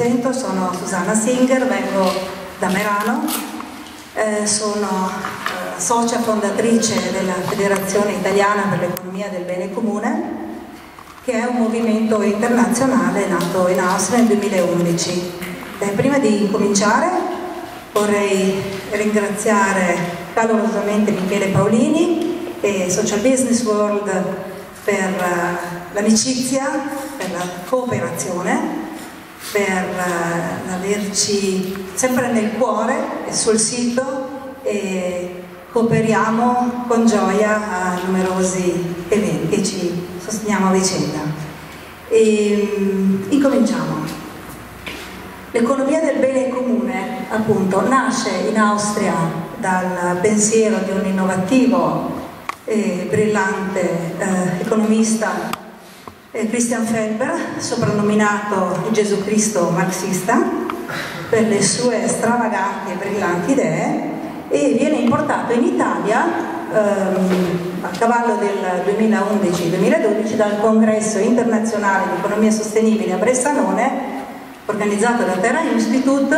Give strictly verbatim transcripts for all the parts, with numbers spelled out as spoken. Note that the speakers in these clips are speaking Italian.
presento, sono Susanna Singer, vengo da Merano, eh, sono eh, socia fondatrice della Federazione Italiana per l'Economia del Bene Comune, che è un movimento internazionale nato in Austria nel duemilaundici. Eh, prima di cominciare vorrei ringraziare calorosamente Michele Paolini e Social Business World per uh, l'amicizia, per la cooperazione, per uh, averci sempre nel cuore e sul sito, e cooperiamo con gioia a numerosi eventi e ci sosteniamo a vicenda. E, um, incominciamo. L'economia del bene comune, appunto, nasce in Austria dal pensiero di un innovativo e brillante eh, economista, eh, Christian Felber, soprannominato il Gesù Cristo marxista per le sue stravaganti e brillanti idee, e viene importato in Italia ehm, a cavallo del duemilaundici duemiladodici dal Congresso internazionale di economia sostenibile a Bressanone, organizzato da Terra Institute,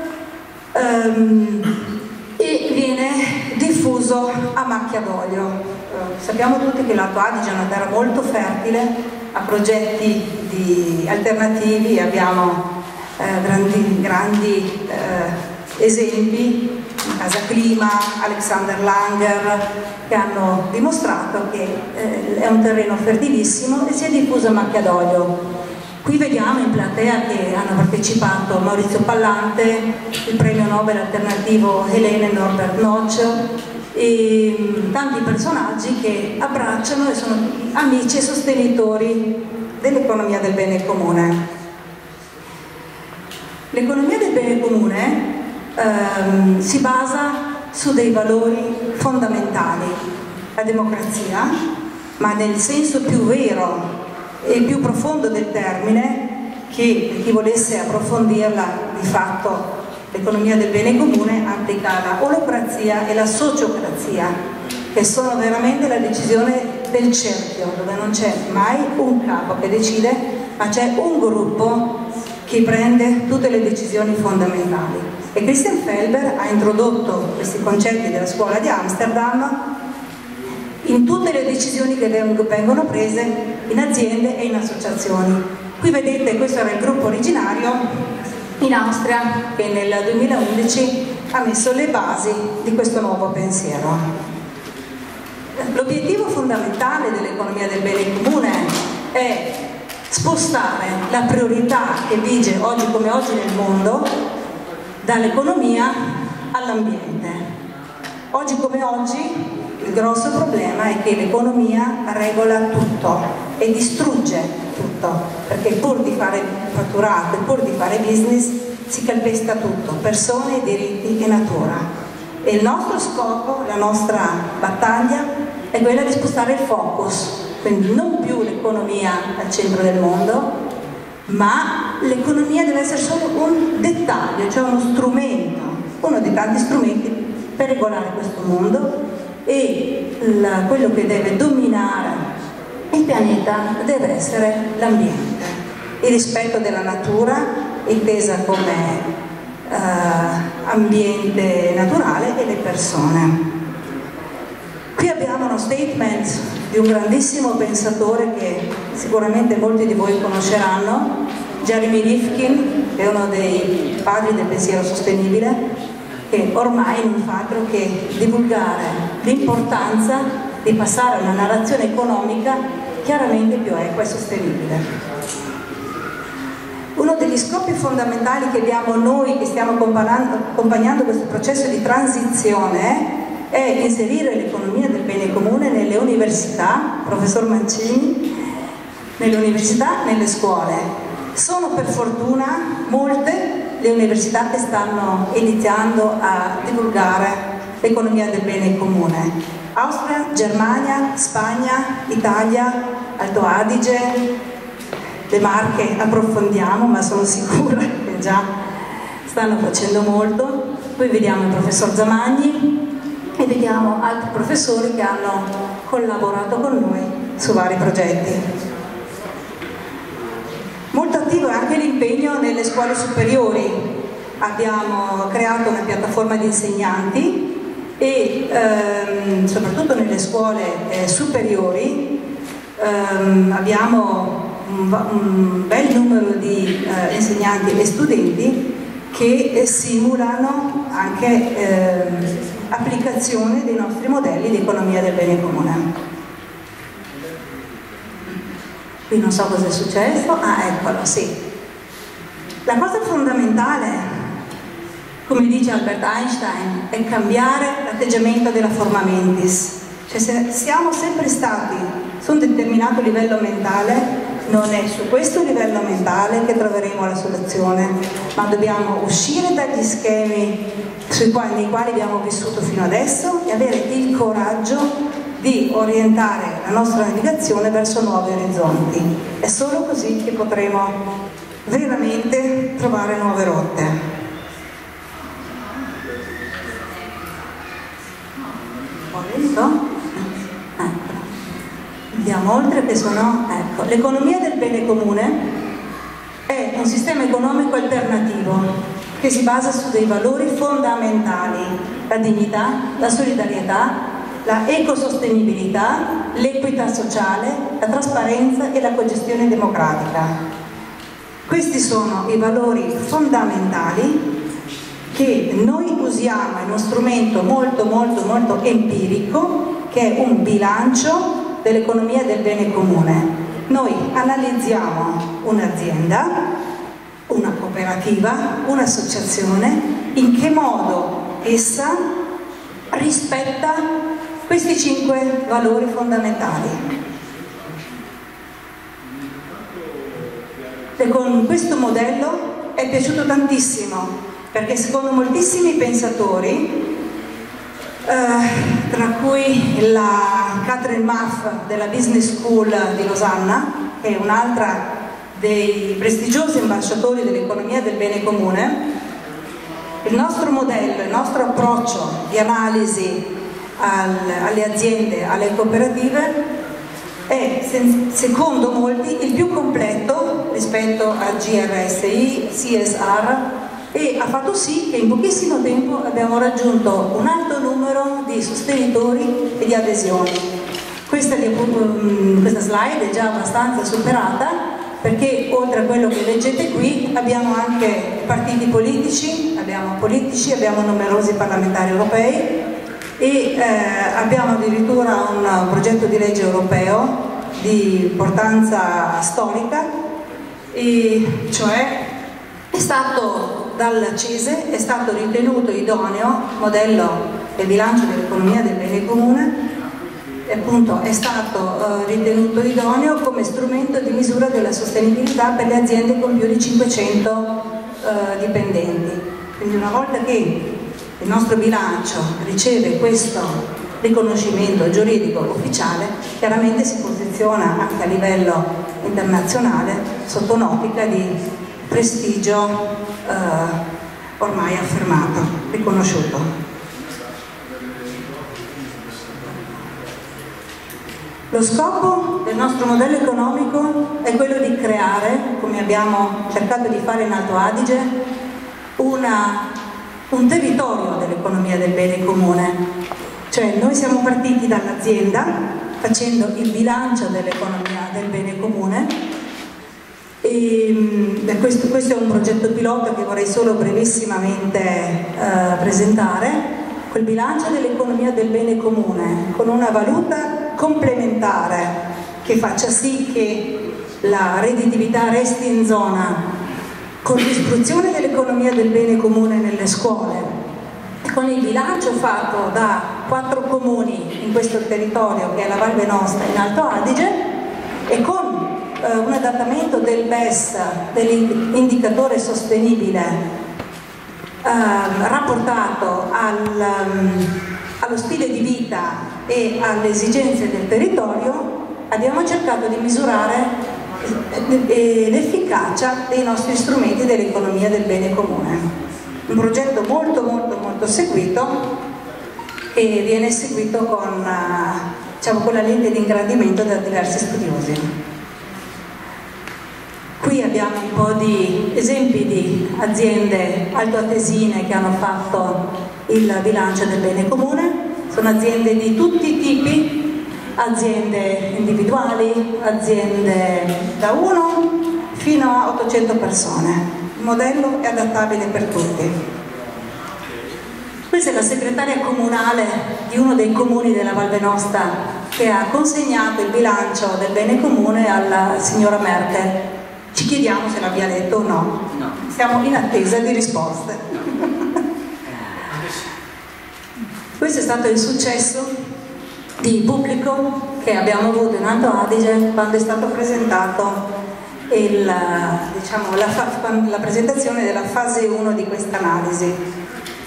ehm, e viene diffuso a macchia d'olio. Eh, sappiamo tutti che l'Alto Adige è una terra molto fertile a progetti di alternativi, abbiamo eh, grandi, grandi eh, esempi, Casa Clima, Alexander Langer, che hanno dimostrato che eh, è un terreno fertilissimo e si è diffuso a macchia d'olio. Qui vediamo in platea che hanno partecipato Maurizio Pallante, il premio Nobel alternativo Helene Norbert Noch e tanti personaggi che abbracciano e sono amici e sostenitori dell'economia del bene comune. L'economia del bene comune ehm, si basa su dei valori fondamentali: la democrazia, ma nel senso più vero e più profondo del termine, che per chi volesse approfondirla, di fatto l'economia del bene comune applica la olocrazia e la sociocrazia, che sono veramente la decisione del cerchio, dove non c'è mai un capo che decide, ma c'è un gruppo che prende tutte le decisioni fondamentali. E Christian Felber ha introdotto questi concetti della scuola di Amsterdam in tutte le decisioni che vengono prese in aziende e in associazioni. Qui vedete, questo era il gruppo originario in Austria che nel duemilaundici ha messo le basi di questo nuovo pensiero. L'obiettivo fondamentale dell'economia del bene comune è spostare la priorità che vige oggi come oggi nel mondo dall'economia all'ambiente. Oggi come oggi il grosso problema è che l'economia regola tutto e distrugge tutto, perché pur di fare fatturato e pur di fare business si calpesta tutto, persone, diritti e natura. E il nostro scopo, la nostra battaglia è quella di spostare il focus, quindi non più l'economia al centro del mondo, ma l'economia deve essere solo un dettaglio, cioè uno strumento, uno dei tanti strumenti per regolare questo mondo. E la, quello che deve dominare il pianeta deve essere l'ambiente, il rispetto della natura intesa come eh, ambiente naturale e le persone. Qui abbiamo uno statement di un grandissimo pensatore che sicuramente molti di voi conosceranno, Jeremy Rifkin, che è uno dei padri del pensiero sostenibile, che ormai non fa altro che divulgare l'importanza di passare a una narrazione economica chiaramente più equa e sostenibile. Uno degli scopi fondamentali che abbiamo noi che stiamo accompagnando questo processo di transizione è inserire l'economia del bene comune nelle università, professor Mancini, nelle università, nelle scuole. Sono per fortuna molte le università che stanno iniziando a divulgare l'economia del bene comune. Austria, Germania, Spagna, Italia, Alto Adige, le Marche approfondiamo, ma sono sicura che già stanno facendo molto. Poi vediamo il professor Zamagni e vediamo altri professori che hanno collaborato con noi su vari progetti. Molto attivo è anche l'impegno nelle scuole superiori. Abbiamo creato una piattaforma di insegnanti e ehm, soprattutto nelle scuole eh, superiori ehm, abbiamo un, un bel numero di eh, insegnanti e studenti che eh, simulano anche eh, applicazione dei nostri modelli di economia del bene comune. Qui non so cosa è successo, ah eccolo, sì. La cosa fondamentale, come dice Albert Einstein, è cambiare l'atteggiamento della forma mentis. Cioè se siamo sempre stati su un determinato livello mentale, non è su questo livello mentale che troveremo la soluzione, ma dobbiamo uscire dagli schemi sui quali, nei quali abbiamo vissuto fino adesso e avere il coraggio di orientare la nostra navigazione verso nuovi orizzonti. È solo così che potremo veramente trovare nuove rotte. Un po' lento? Ecco. Andiamo oltre che sono... Ecco, l'economia del bene comune è un sistema economico alternativo che si basa su dei valori fondamentali: la dignità, la solidarietà, la ecosostenibilità, l'equità sociale, la trasparenza e la cogestione democratica. Questi sono i valori fondamentali che noi usiamo in uno strumento molto molto molto empirico, che è un bilancio dell'economia del bene comune. Noi analizziamo un'azienda, una cooperativa, un'associazione, in che modo essa rispetta questi cinque valori fondamentali. E con questo modello è piaciuto tantissimo, perché secondo moltissimi pensatori, eh, tra cui la Catherine Muff della Business School di Losanna, che è un'altra dei prestigiosi ambasciatori dell'economia del bene comune, il nostro modello, il nostro approccio di analisi al, alle aziende, alle cooperative è, secondo molti, il più completo rispetto a G R S I, C S R, e ha fatto sì che in pochissimo tempo abbiamo raggiunto un alto numero di sostenitori e di adesioni. Questa, questa slide è già abbastanza superata, perché oltre a quello che leggete qui abbiamo anche partiti politici, abbiamo politici, abbiamo numerosi parlamentari europei e eh, abbiamo addirittura un progetto di legge europeo di importanza storica, e cioè è stato dal CESE è stato ritenuto idoneo, modello del bilancio dell'economia del bene comune, e appunto è stato eh, ritenuto idoneo come strumento di misura della sostenibilità per le aziende con più di cinquecento eh, dipendenti. Quindi una volta che il nostro bilancio riceve questo riconoscimento giuridico ufficiale, chiaramente si posiziona anche a livello internazionale sotto un'ottica di prestigio eh, ormai affermato, riconosciuto. Lo scopo del nostro modello economico è quello di creare, come abbiamo cercato di fare in Alto Adige, una, un territorio dell'economia del bene comune. Cioè noi siamo partiti dall'azienda facendo il bilancio dell'economia del bene comune e questo, questo è un progetto pilota che vorrei solo brevissimamente eh, presentare. Quel bilancio dell'economia del bene comune con una valuta complementare che faccia sì che la redditività resti in zona, con l'istruzione dell'economia del bene comune nelle scuole e con il bilancio fatto da quattro comuni in questo territorio che è la Val Venosta in Alto Adige e con eh, un adattamento del B E S, dell'indicatore sostenibile, eh, rapportato al, um, allo stile di vita e alle esigenze del territorio, abbiamo cercato di misurare l'efficacia dei nostri strumenti dell'economia del bene comune. Un progetto molto molto molto seguito e viene seguito con, diciamo, con la lente di ingrandimento da diversi studiosi. Qui abbiamo vediamo un po' di esempi di aziende altoatesine che hanno fatto il bilancio del bene comune. Sono aziende di tutti i tipi, aziende individuali, aziende da uno fino a ottocento persone. Il modello è adattabile per tutti. Questa è la segretaria comunale di uno dei comuni della Val Venosta che ha consegnato il bilancio del bene comune alla signora Merkel. Ci chiediamo se l'abbia letto o no. No. Siamo in attesa di risposte. Questo è stato il successo di pubblico che abbiamo avuto in Alto Adige quando è stato presentato il, diciamo, la, la presentazione della fase uno di questa analisi.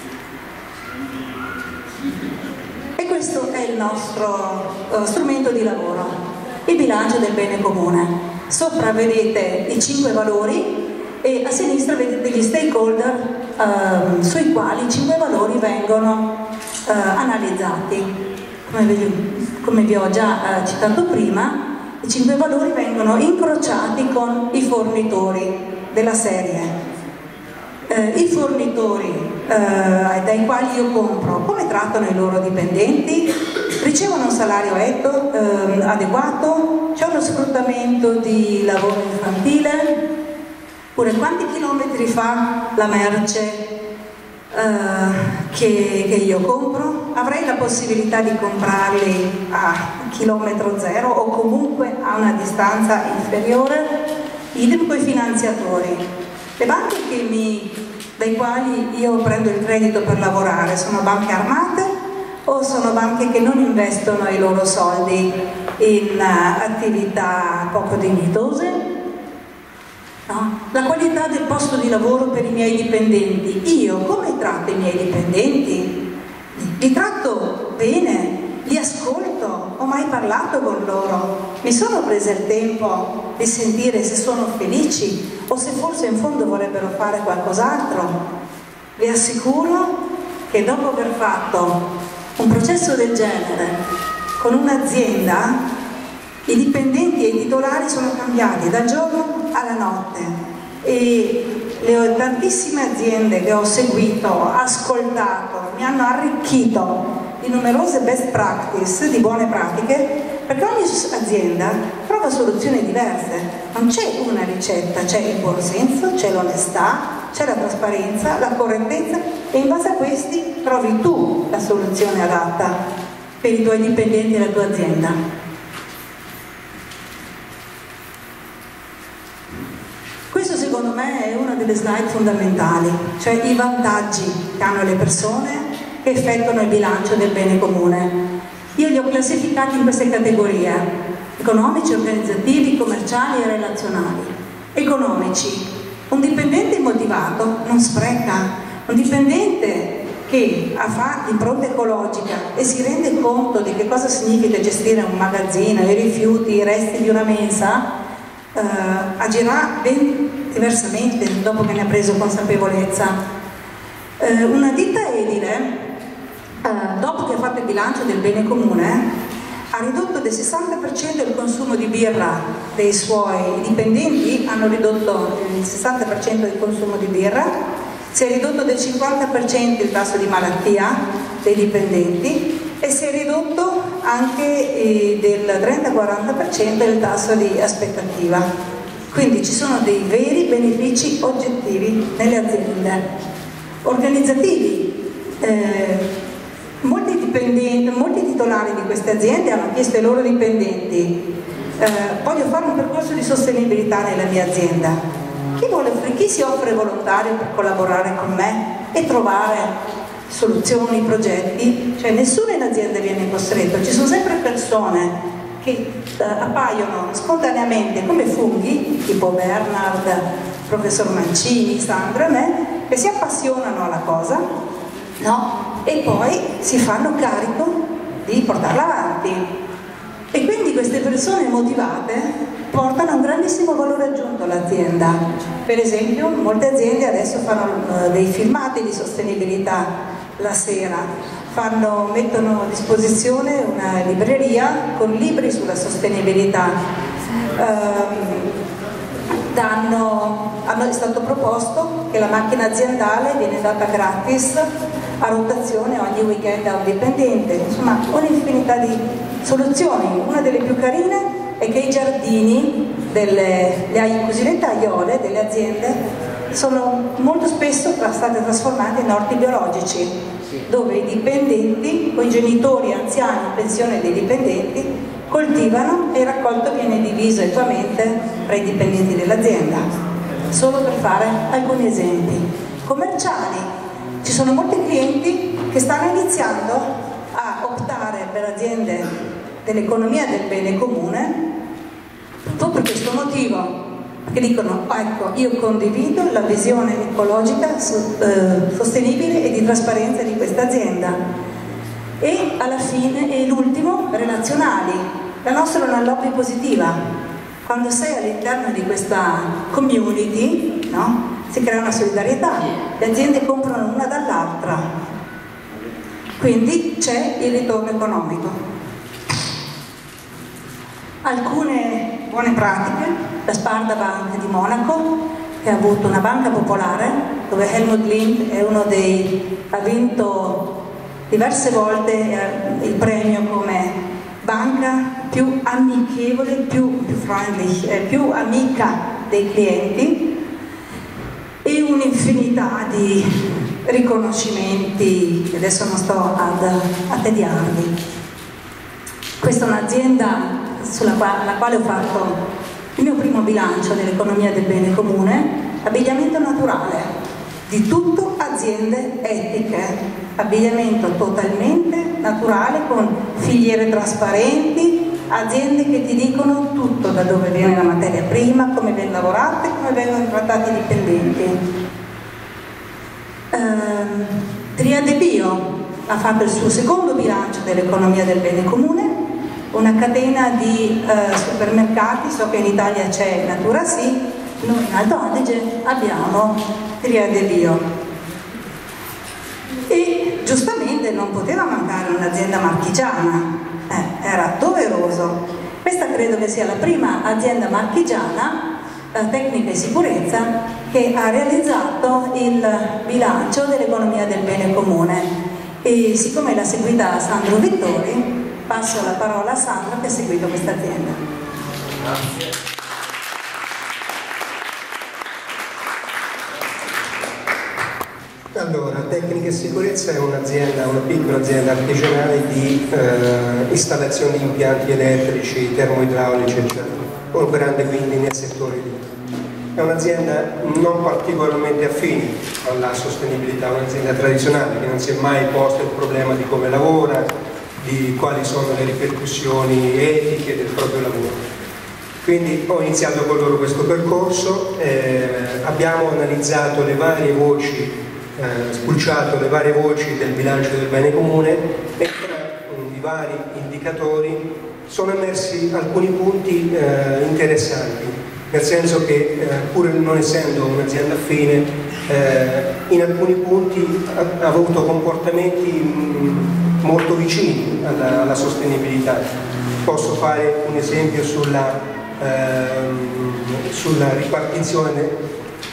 E questo è il nostro uh, strumento di lavoro, il bilancio del bene comune. Sopra vedete i cinque valori e a sinistra vedete gli stakeholder uh, sui quali i cinque valori vengono uh, analizzati. Come vi, come vi ho già uh, citato prima, i cinque valori vengono incrociati con i fornitori della serie. Uh, I fornitori uh, dai quali io compro, come trattano i loro dipendenti? Ricevono un salario etto, uh, adeguato? C'è uno sfruttamento di lavoro infantile? Oppure quanti chilometri fa la merce uh, che, che io compro? Avrei la possibilità di comprarli a chilometro zero o comunque a una distanza inferiore? Idem con i finanziatori. Le banche che mi, dai quali io prendo il credito per lavorare sono banche armate o sono banche che non investono i loro soldi in uh, attività poco dignitose? No? La qualità del posto di lavoro per i miei dipendenti. Io come tratto i miei dipendenti? Li tratto bene? Li ascolto? Ho mai parlato con loro? Mi sono presa il tempo di sentire se sono felici o se forse in fondo vorrebbero fare qualcos'altro? Vi assicuro che dopo aver fatto un processo del genere con un'azienda, i dipendenti e i titolari sono cambiati dal giorno alla notte e le tantissime aziende che ho seguito, ascoltato, mi hanno arricchito di numerose best practice, di buone pratiche, perché ogni azienda trova soluzioni diverse, non c'è una ricetta, c'è il buon senso, c'è l'onestà, c'è la trasparenza, la correttezza e in base a questi trovi tu la soluzione adatta per i tuoi dipendenti e la tua azienda. Questo secondo me è una delle slide fondamentali, cioè i vantaggi che hanno le persone che effettuano il bilancio del bene comune. Io li ho classificati in queste categorie: economici, organizzativi, commerciali e relazionali. Economici: un dipendente motivato non spreca, un dipendente che fa impronta ecologica e si rende conto di che cosa significa gestire un magazzino, i rifiuti, i resti di una mensa, eh, agirà ben diversamente dopo che ne ha preso consapevolezza. Eh, una ditta edile, Uh, dopo che ha fatto il bilancio del bene comune, ha ridotto del sessanta per cento il consumo di birra dei suoi dipendenti, hanno ridotto il sessanta per cento del consumo di birra, si è ridotto del cinquanta per cento il tasso di malattia dei dipendenti e si è ridotto anche eh, del trenta quaranta per cento il tasso di aspettativa. Quindi ci sono dei veri benefici oggettivi nelle aziende. Organizzativi. Eh, Molti dipendenti, molti titolari di queste aziende hanno chiesto ai loro dipendenti: eh, voglio fare un percorso di sostenibilità nella mia azienda. Chi, vuole, chi si offre volontario per collaborare con me e trovare soluzioni, progetti? Cioè nessuno in azienda viene costretto, ci sono sempre persone che eh, appaiono spontaneamente come funghi, tipo Bernard, professor Mancini, Sandra e me, che si appassionano alla cosa, no? E poi si fanno carico di portarla avanti. E quindi queste persone motivate portano un grandissimo valore aggiunto all'azienda. Per esempio, molte aziende adesso fanno uh, dei filmati di sostenibilità la sera, fanno, mettono a disposizione una libreria con libri sulla sostenibilità. Um, danno, hanno, è stato proposto che la macchina aziendale viene data gratis a rotazione ogni weekend a un dipendente, insomma un'infinità di soluzioni. Una delle più carine è che i giardini, delle, le cosiddette aiole delle aziende, sono molto spesso state trasformate in orti biologici, dove i dipendenti o i genitori anziani in pensione dei dipendenti coltivano e il raccolto viene diviso equamente tra i dipendenti dell'azienda. Solo per fare alcuni esempi commerciali, ci sono molti clienti che stanno iniziando a optare per aziende dell'economia del bene comune proprio per questo motivo, che dicono: ecco, io condivido la visione ecologica eh, sostenibile e di trasparenza di questa azienda. E alla fine, e l'ultimo, relazionali. La nostra è una lobby positiva. Quando sei all'interno di questa community, no? Si crea una solidarietà, le aziende comprano una dall'altra, quindi c'è il ritorno economico. Alcune buone pratiche: la Sparda Bank di Monaco, che ha avuto una banca popolare dove Helmut Lind è uno dei, ha vinto diverse volte il premio come banca più amichevole, più, più friendly, eh, più amica dei clienti, e un'infinità di riconoscimenti che adesso non sto ad attediarvi. Questa è un'azienda sulla quale, alla quale ho fatto il mio primo bilancio dell'economia del bene comune. Abbigliamento naturale, di tutto aziende etiche, abbigliamento totalmente naturale con filiere trasparenti, aziende che ti dicono tutto, da dove viene la materia prima, come viene lavorata e come vengono trattati i dipendenti. Ehm, Triade Bio ha fatto il suo secondo bilancio dell'economia del bene comune, una catena di eh, supermercati. So che in Italia c'è Natura Sì, noi in Alto Adige abbiamo Triade Bio. E giustamente non poteva mancare un'azienda marchigiana, eh, era doveroso. Questa credo che sia la prima azienda marchigiana, eh, tecnica e sicurezza, che ha realizzato il bilancio dell'economia del bene comune. E siccome l'ha seguita Sandro Vittori, passo la parola a Sandro che ha seguito questa azienda. Grazie. Allora, Tecnica e Sicurezza è un'azienda, una piccola azienda artigianale di eh, installazione di impianti elettrici, termoidraulici, eccetera, operante quindi nel settore lì. È un'azienda non particolarmente affine alla sostenibilità, un'azienda tradizionale che non si è mai posto il problema di come lavora, di quali sono le ripercussioni etiche del proprio lavoro. Quindi ho iniziato con loro questo percorso, eh, abbiamo analizzato le varie voci, eh, spulciato le varie voci del bilancio del bene comune e tra um, i vari indicatori sono emersi alcuni punti eh, interessanti, nel senso che eh, pur non essendo un'azienda affine, eh, in alcuni punti ha, ha avuto comportamenti mh, molto vicini alla, alla sostenibilità. Posso fare un esempio sulla, ehm, sulla ripartizione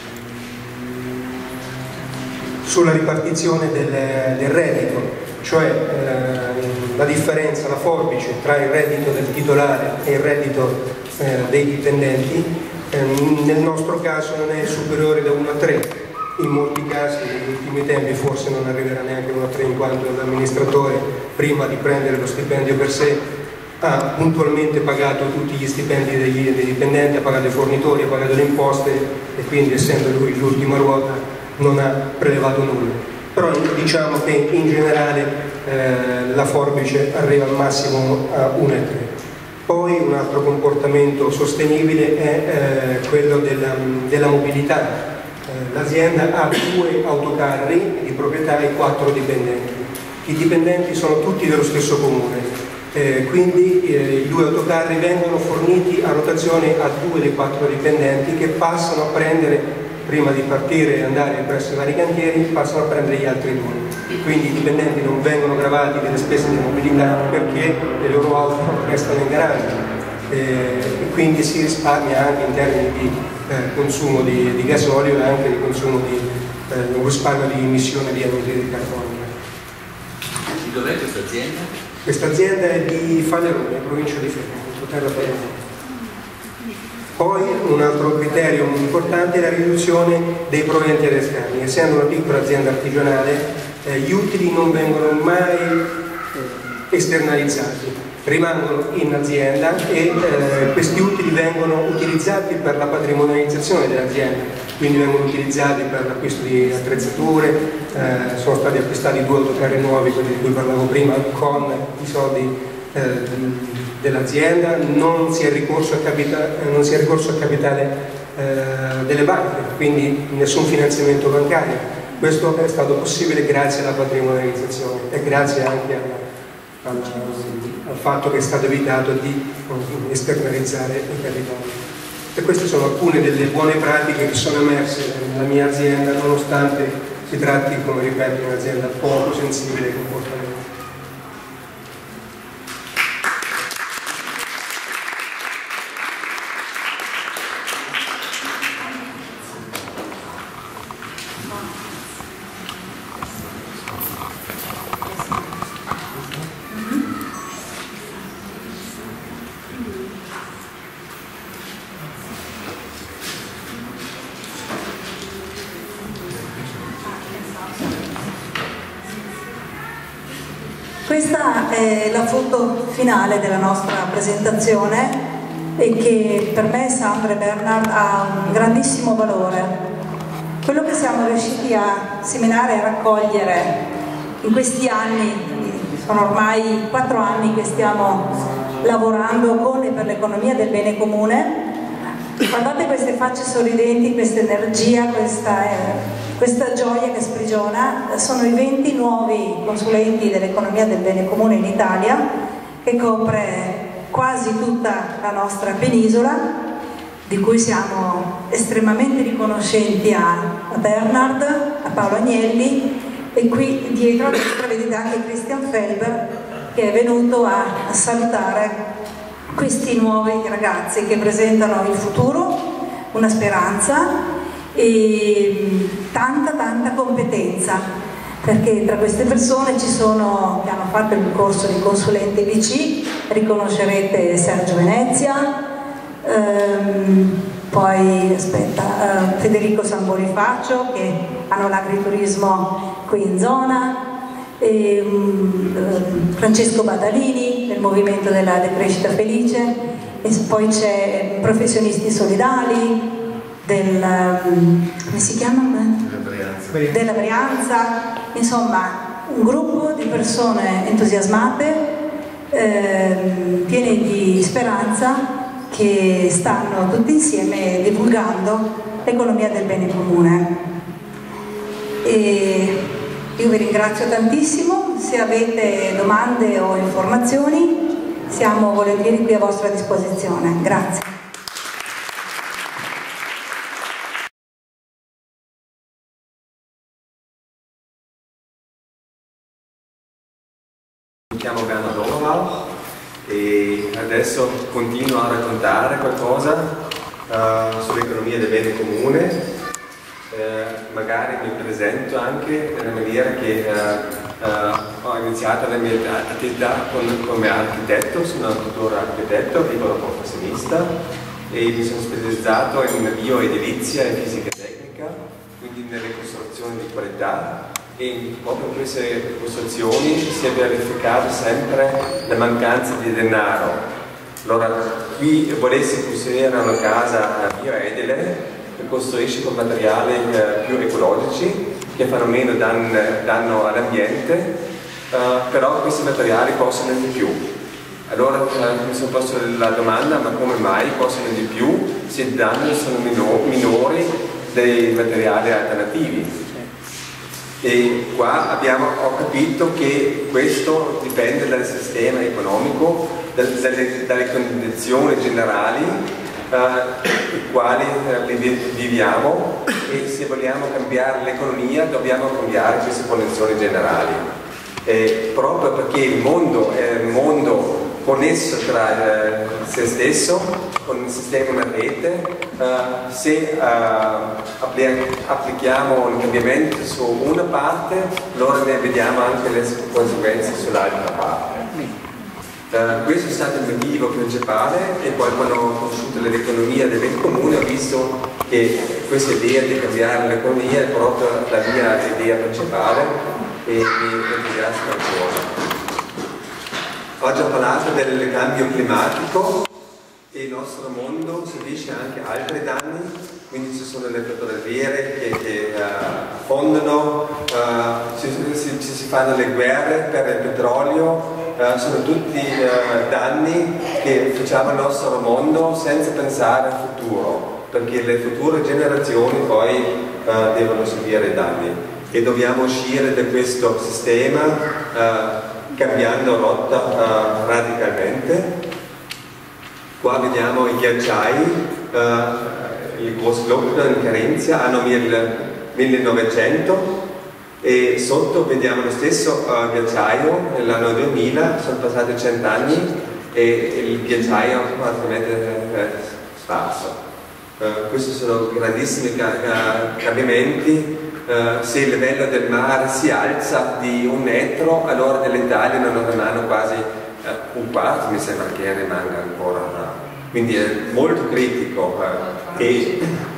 sulla ripartizione del, del reddito, cioè eh, la differenza, la forbice tra il reddito del titolare e il reddito eh, dei dipendenti, eh, nel nostro caso non è superiore da uno a tre, in molti casi negli ultimi tempi forse non arriverà neanche uno a tre, in quanto l'amministratore prima di prendere lo stipendio per sé ha puntualmente pagato tutti gli stipendi degli, dei dipendenti, ha pagato i fornitori, ha pagato le imposte e quindi, essendo lui l'ultima ruota, non ha prelevato nulla. Però diciamo che in generale eh, la forbice arriva al massimo a uno e tre. Poi un altro comportamento sostenibile è eh, quello della, della mobilità. Eh, l'azienda ha due autocarri di proprietà e quattro dipendenti. I dipendenti sono tutti dello stesso comune, eh, quindi eh, i due autocarri vengono forniti a rotazione a due dei quattro dipendenti che passano a prendere, prima di partire e andare presso i vari cantieri, passano a prendere gli altri due. Quindi i dipendenti non vengono gravati delle spese di mobilità perché le loro auto restano in garage, eh, e quindi si risparmia anche in termini di eh, consumo di, di gasolio e anche di consumo di eh, un risparmio di emissione di anidride carbonica. Di dov'è questa azienda? Questa azienda è di Fanerone, provincia di Fermo, terra Fanerone. Poi un altro criterio importante è la riduzione dei proventi esterni. Essendo una piccola azienda artigianale, eh, gli utili non vengono mai esternalizzati, rimangono in azienda e eh, questi utili vengono utilizzati per la patrimonializzazione dell'azienda, quindi vengono utilizzati per l'acquisto di attrezzature, eh, sono stati acquistati due autocarri nuovi, quelli di cui parlavo prima, con i soldi eh, dell'azienda, non si è ricorso a capitale, non si è ricorso a capitale eh, delle banche, quindi nessun finanziamento bancario. Questo è stato possibile grazie alla patrimonializzazione e grazie anche alla, al, al fatto che è stato evitato di esternalizzare i capitali. E queste sono alcune delle buone pratiche che sono emerse nella mia azienda, nonostante si tratti, come ripeto, di un'azienda poco sensibile ai comportamenti. Questa è la foto finale della nostra presentazione e che per me Sandra e Bernard ha un grandissimo valore. Quello che siamo riusciti a seminare e a raccogliere in questi anni, sono ormai quattro anni che stiamo lavorando con e per l'economia del bene comune. Guardate queste facce sorridenti, questa energia, questa, eh, questa gioia che sprigiona. Sono i venti nuovi consulenti dell'economia del bene comune in Italia, che copre quasi tutta la nostra penisola, di cui siamo estremamente riconoscenti a, a Bernard, a Paolo Agnelli, e qui dietro a destra vedete anche Christian Felber, che è venuto a, a salutare questi nuovi ragazzi che presentano il futuro, una speranza e tanta tanta competenza, perché tra queste persone ci sono che hanno fatto il corso di consulente B C, riconoscerete Sergio Venezia, ehm, poi aspetta, eh, Federico San Bonifacio, che hanno l'agriturismo qui in zona, e, um, Francesco Badalini del Movimento della Decrescita Felice, e poi c'è Professionisti Solidali del, um, come si chiama? Della Brianza, insomma un gruppo di persone entusiasmate, eh, piene di speranza, che stanno tutti insieme divulgando l'economia del bene comune. E io vi ringrazio tantissimo, se avete domande o informazioni siamo volentieri qui a vostra disposizione. Grazie. Mi chiamo Gano Donoval e adesso continuo a raccontare qualcosa uh, sull'economia del bene comune. Uh, magari mi presento anche nella maniera che uh, uh, ho iniziato la mia attività con, come architetto, sono un tutore architetto, piccolo professionista, e mi sono specializzato in bioedilizia e fisica tecnica, quindi nelle costruzioni di qualità, e proprio in queste costruzioni si è verificata sempre la mancanza di denaro. Allora, chi volesse costruire una casa bioedile costruisce con materiali eh, più ecologici che fanno meno dan, danno all'ambiente, eh, però questi materiali costano di più. Allora eh, mi sono posto la domanda: ma come mai costano di più se i danni sono minor, minori dei materiali alternativi? E qua abbiamo, ho capito che questo dipende dal sistema economico, dal, dalle, dalle condizioni generali Uh, i quali uh, viviamo, e se vogliamo cambiare l'economia dobbiamo cambiare queste condizioni generali, e proprio perché il mondo è un mondo connesso tra eh, se stesso, con il sistema in rete. Uh, se uh, applichiamo un cambiamento su una parte, allora ne vediamo anche le conseguenze sull'altra parte. Uh, questo è stato il motivo principale, e poi quando ho conosciuto l'economia del bene comune ho visto che questa idea di cambiare l'economia è proprio la mia idea principale e mi entusiasma ancora. Oggi ho parlato del cambio climatico e il nostro mondo subisce anche altri danni, quindi ci sono le petroliere che, che uh, affondano, uh, ci, ci, ci si fanno le guerre per il petrolio. Uh, sono tutti uh, danni che facciamo al nostro mondo senza pensare al futuro, perché le future generazioni poi uh, devono subire i danni, e dobbiamo uscire da questo sistema uh, cambiando rotta uh, radicalmente. Qua vediamo i ghiacciai, uh, il Großglockner in Carinzia, anno millenovecento, e sotto vediamo lo stesso uh, ghiacciaio nell'anno duemila, sono passati cent'anni e il ghiacciaio praticamente è sparso. Uh, questi sono grandissimi ca ca cambiamenti. Uh, se il livello del mare si alza di un metro, allora nell'Italia non rimangono quasi uh, un quarto, mi sembra che rimanga ancora. Uh, quindi è molto critico uh, e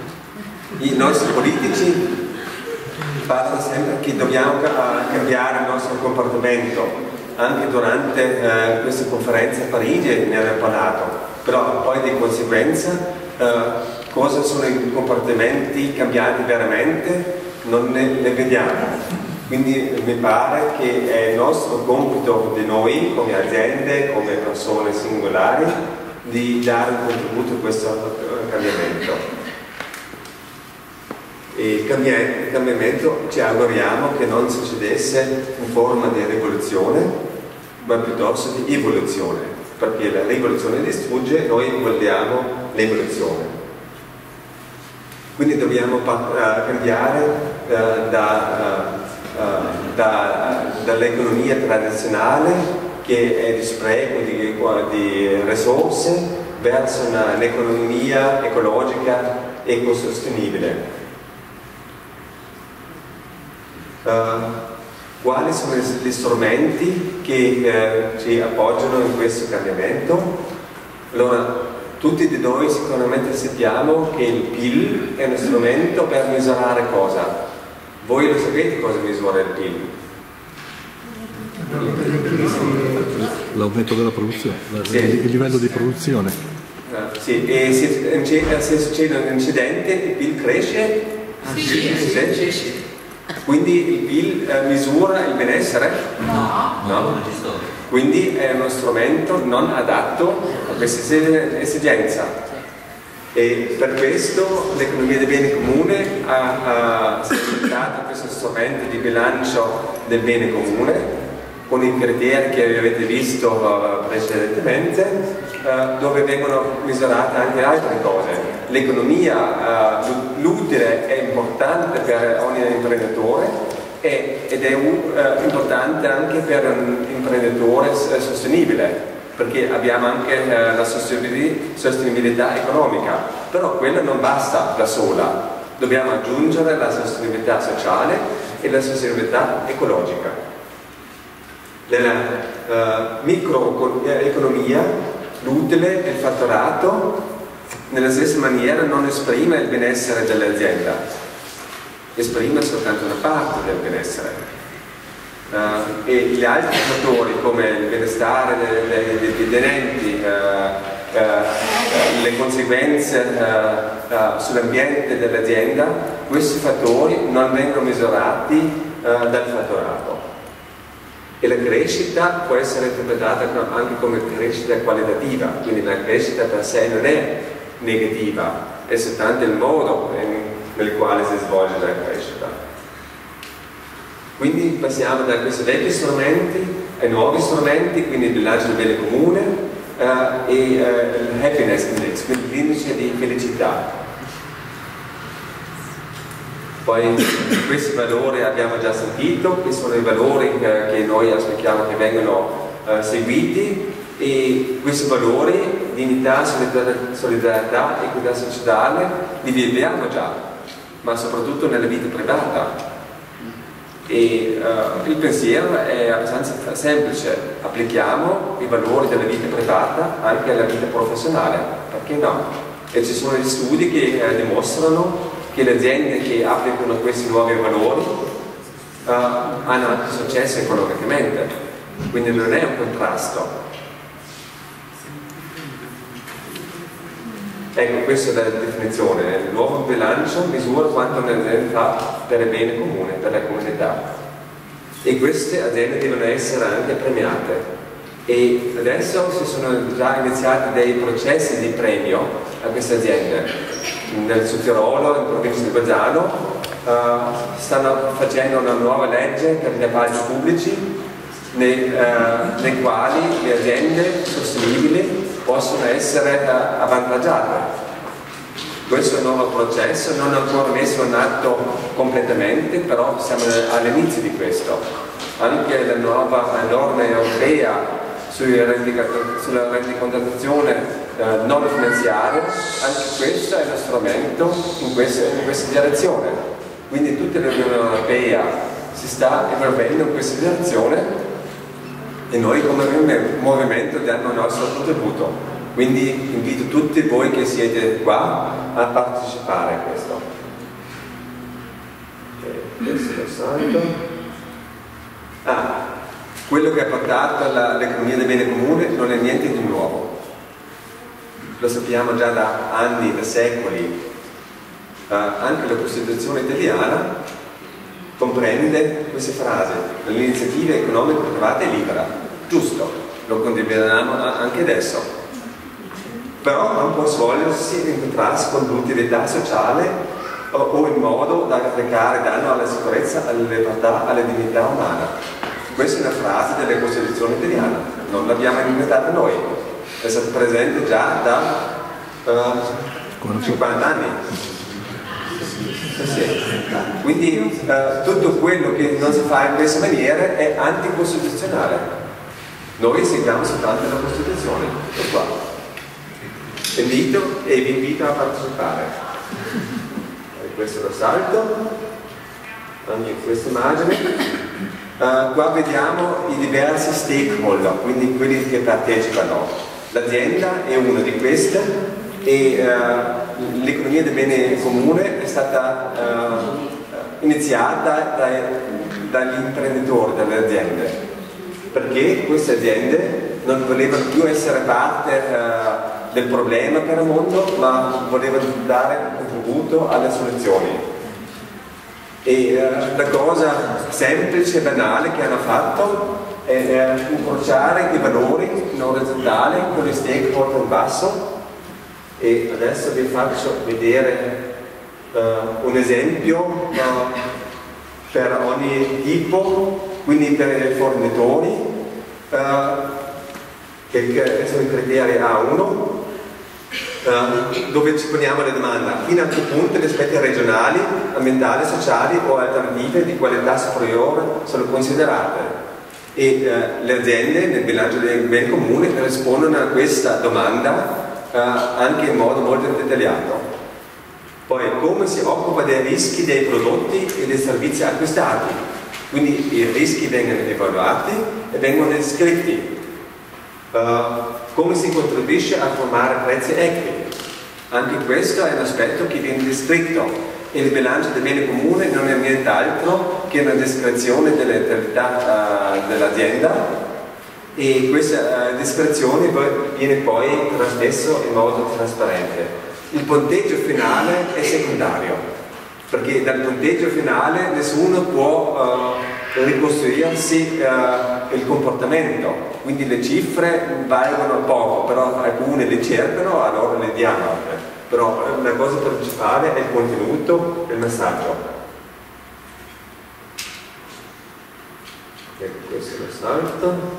i nostri politici parlano sempre che dobbiamo cambiare il nostro comportamento. Anche durante eh, questa conferenza a Parigi ne abbiamo parlato, però poi di conseguenza eh, cosa sono i comportamenti cambiati veramente non ne, ne vediamo. Quindi mi pare che è il nostro compito di noi come aziende, come persone singolari, di dare un contributo a questo cambiamento. E il cambiamento ci auguriamo che non succedesse in forma di rivoluzione, ma piuttosto di evoluzione, perché la rivoluzione distrugge, noi vogliamo l'evoluzione. Quindi dobbiamo uh, cambiare uh, da, uh, uh, da, uh, dall'economia tradizionale, che è di spreco di, di risorse, verso un'economia ecologica ecosostenibile. Uh, quali sono gli strumenti che uh, ci appoggiano in questo cambiamento? Allora, tutti di noi sicuramente sappiamo che il P I L è uno strumento per misurare cosa? Voi lo sapete cosa misura il P I L? L'aumento della produzione, sì. Il livello di produzione. Uh, sì, e se, se succede un incidente il P I L cresce? Sì, sì, sì, sì, sì. Quindi il P I L eh, misura il benessere? No, no, non ci sto. Quindi è uno strumento non adatto a questa esigenza. E per questo l'economia del bene comune ha, ha sviluppato questo strumento di bilancio del bene comune, con i criteri che avete visto uh, precedentemente, uh, dove vengono misurate anche altre cose. L'economia, uh, l'utile è importante per ogni imprenditore e, ed è uh, importante anche per un imprenditore sostenibile, perché abbiamo anche uh, la sostenibilità economica, però quella non basta da sola, dobbiamo aggiungere la sostenibilità sociale e la sostenibilità ecologica. Nella uh, microeconomia l'utile e il fatturato nella stessa maniera non esprime il benessere dell'azienda, esprime soltanto una parte del benessere. Uh, e gli altri fattori come il benestare dei, dei dipendenti, uh, uh, le conseguenze uh, uh, sull'ambiente dell'azienda, questi fattori non vengono misurati uh, dal fatturato. E la crescita può essere interpretata anche come crescita qualitativa, quindi la crescita per sé non è negativa, è soltanto il modo nel quale si svolge la crescita. Quindi passiamo da questi vecchi strumenti ai nuovi strumenti, quindi il bilancio del bene comune uh, e uh, il happiness index, quindi l'indice di felicità. Poi questi valori abbiamo già sentito, che sono i valori che, che noi aspettiamo che vengano uh, seguiti, e questi valori, dignità, solidarietà, equità sociale, li viviamo già, ma soprattutto nella vita privata. E uh, il pensiero è abbastanza semplice: applichiamo i valori della vita privata anche alla vita professionale, perché no? E ci sono degli studi che eh, dimostrano che le aziende che applicano questi nuovi valori uh, hanno anche successo economicamente, quindi non è un contrasto. Ecco, questa è la definizione. Il nuovo bilancio misura quanto un'azienda fa per il bene comune, per la comunità. E queste aziende devono essere anche premiate. E adesso si sono già iniziati dei processi di premio a queste aziende. Nel Sudtirolo, in provincia di Bolzano, uh, stanno facendo una nuova legge per gli appalti pubblici nei, uh, nei quali le aziende sostenibili possono essere uh, avvantaggiate. Questo è un nuovo processo, non è ancora messo in atto completamente, però siamo all'inizio di questo. Anche la nuova norma europea sulla rendicontazione uh, non finanziaria, anche questo è uno strumento in questa, in questa direzione. Quindi tutta l'Unione Europea si sta evolvendo in questa direzione e noi come movimento diamo il nostro contributo. Quindi invito tutti voi che siete qua a partecipare a questo. E questo lo salto. Ah, quello che ha portato all'economia del bene comune non è niente di nuovo. Lo sappiamo già da anni, da secoli. Uh, anche la Costituzione italiana comprende queste frasi: l'iniziativa economica privata è libera. Giusto, lo condividiamo anche adesso, però non può svolgersi in contrasto con l'utilità sociale o, o in modo da recare danno alla sicurezza, alla libertà, alla dignità umana. Questa è una frase della Costituzione italiana, non l'abbiamo inventata noi, è stata presente già da uh, cinquanta anni. Sì. Quindi uh, tutto quello che non si fa in questa maniera è anticostituzionale. Noi seguiamo soltanto la Costituzione. Qua. Invito e vi invito a partecipare. E questo lo salto, anche in questa immagine. Uh, qua vediamo i diversi stakeholder, quindi quelli che partecipano. L'azienda è una di queste e uh, l'economia del bene comune è stata uh, iniziata dai, dagli imprenditori delle aziende, perché queste aziende non volevano più essere parte uh, del problema per il mondo, ma volevano dare un contributo alle soluzioni. E uh, la cosa semplice e banale che hanno fatto è uh, incrociare i valori in orizzontale con gli stakeholder in basso. E adesso vi faccio vedere uh, un esempio uh, per ogni tipo, quindi per i fornitori, uh, che, che sono i criteri A uno, uh, dove ci poniamo la domanda: fino a che punto gli aspetti regionali, ambientali, sociali o alternative di qualità superiore sono considerate? E uh, le aziende nel bilancio del bene comune rispondono a questa domanda Uh, anche in modo molto dettagliato. Poi come si occupa dei rischi dei prodotti e dei servizi acquistati, quindi i rischi vengono evaluati e vengono descritti. Uh, come si contribuisce a formare prezzi equi, anche questo è un aspetto che viene descritto, e il bilancio del bene comune non è nient'altro che una descrizione delle attività uh, dell'azienda, e questa uh, descrizione viene poi trasmesso in modo trasparente. Il punteggio finale è secondario, perché dal punteggio finale nessuno può uh, ricostruirsi uh, il comportamento, quindi le cifre valgono poco, però alcune le cercano, allora le diamo, però la cosa principale è il contenuto e il messaggio. Ecco, questo è lo salto.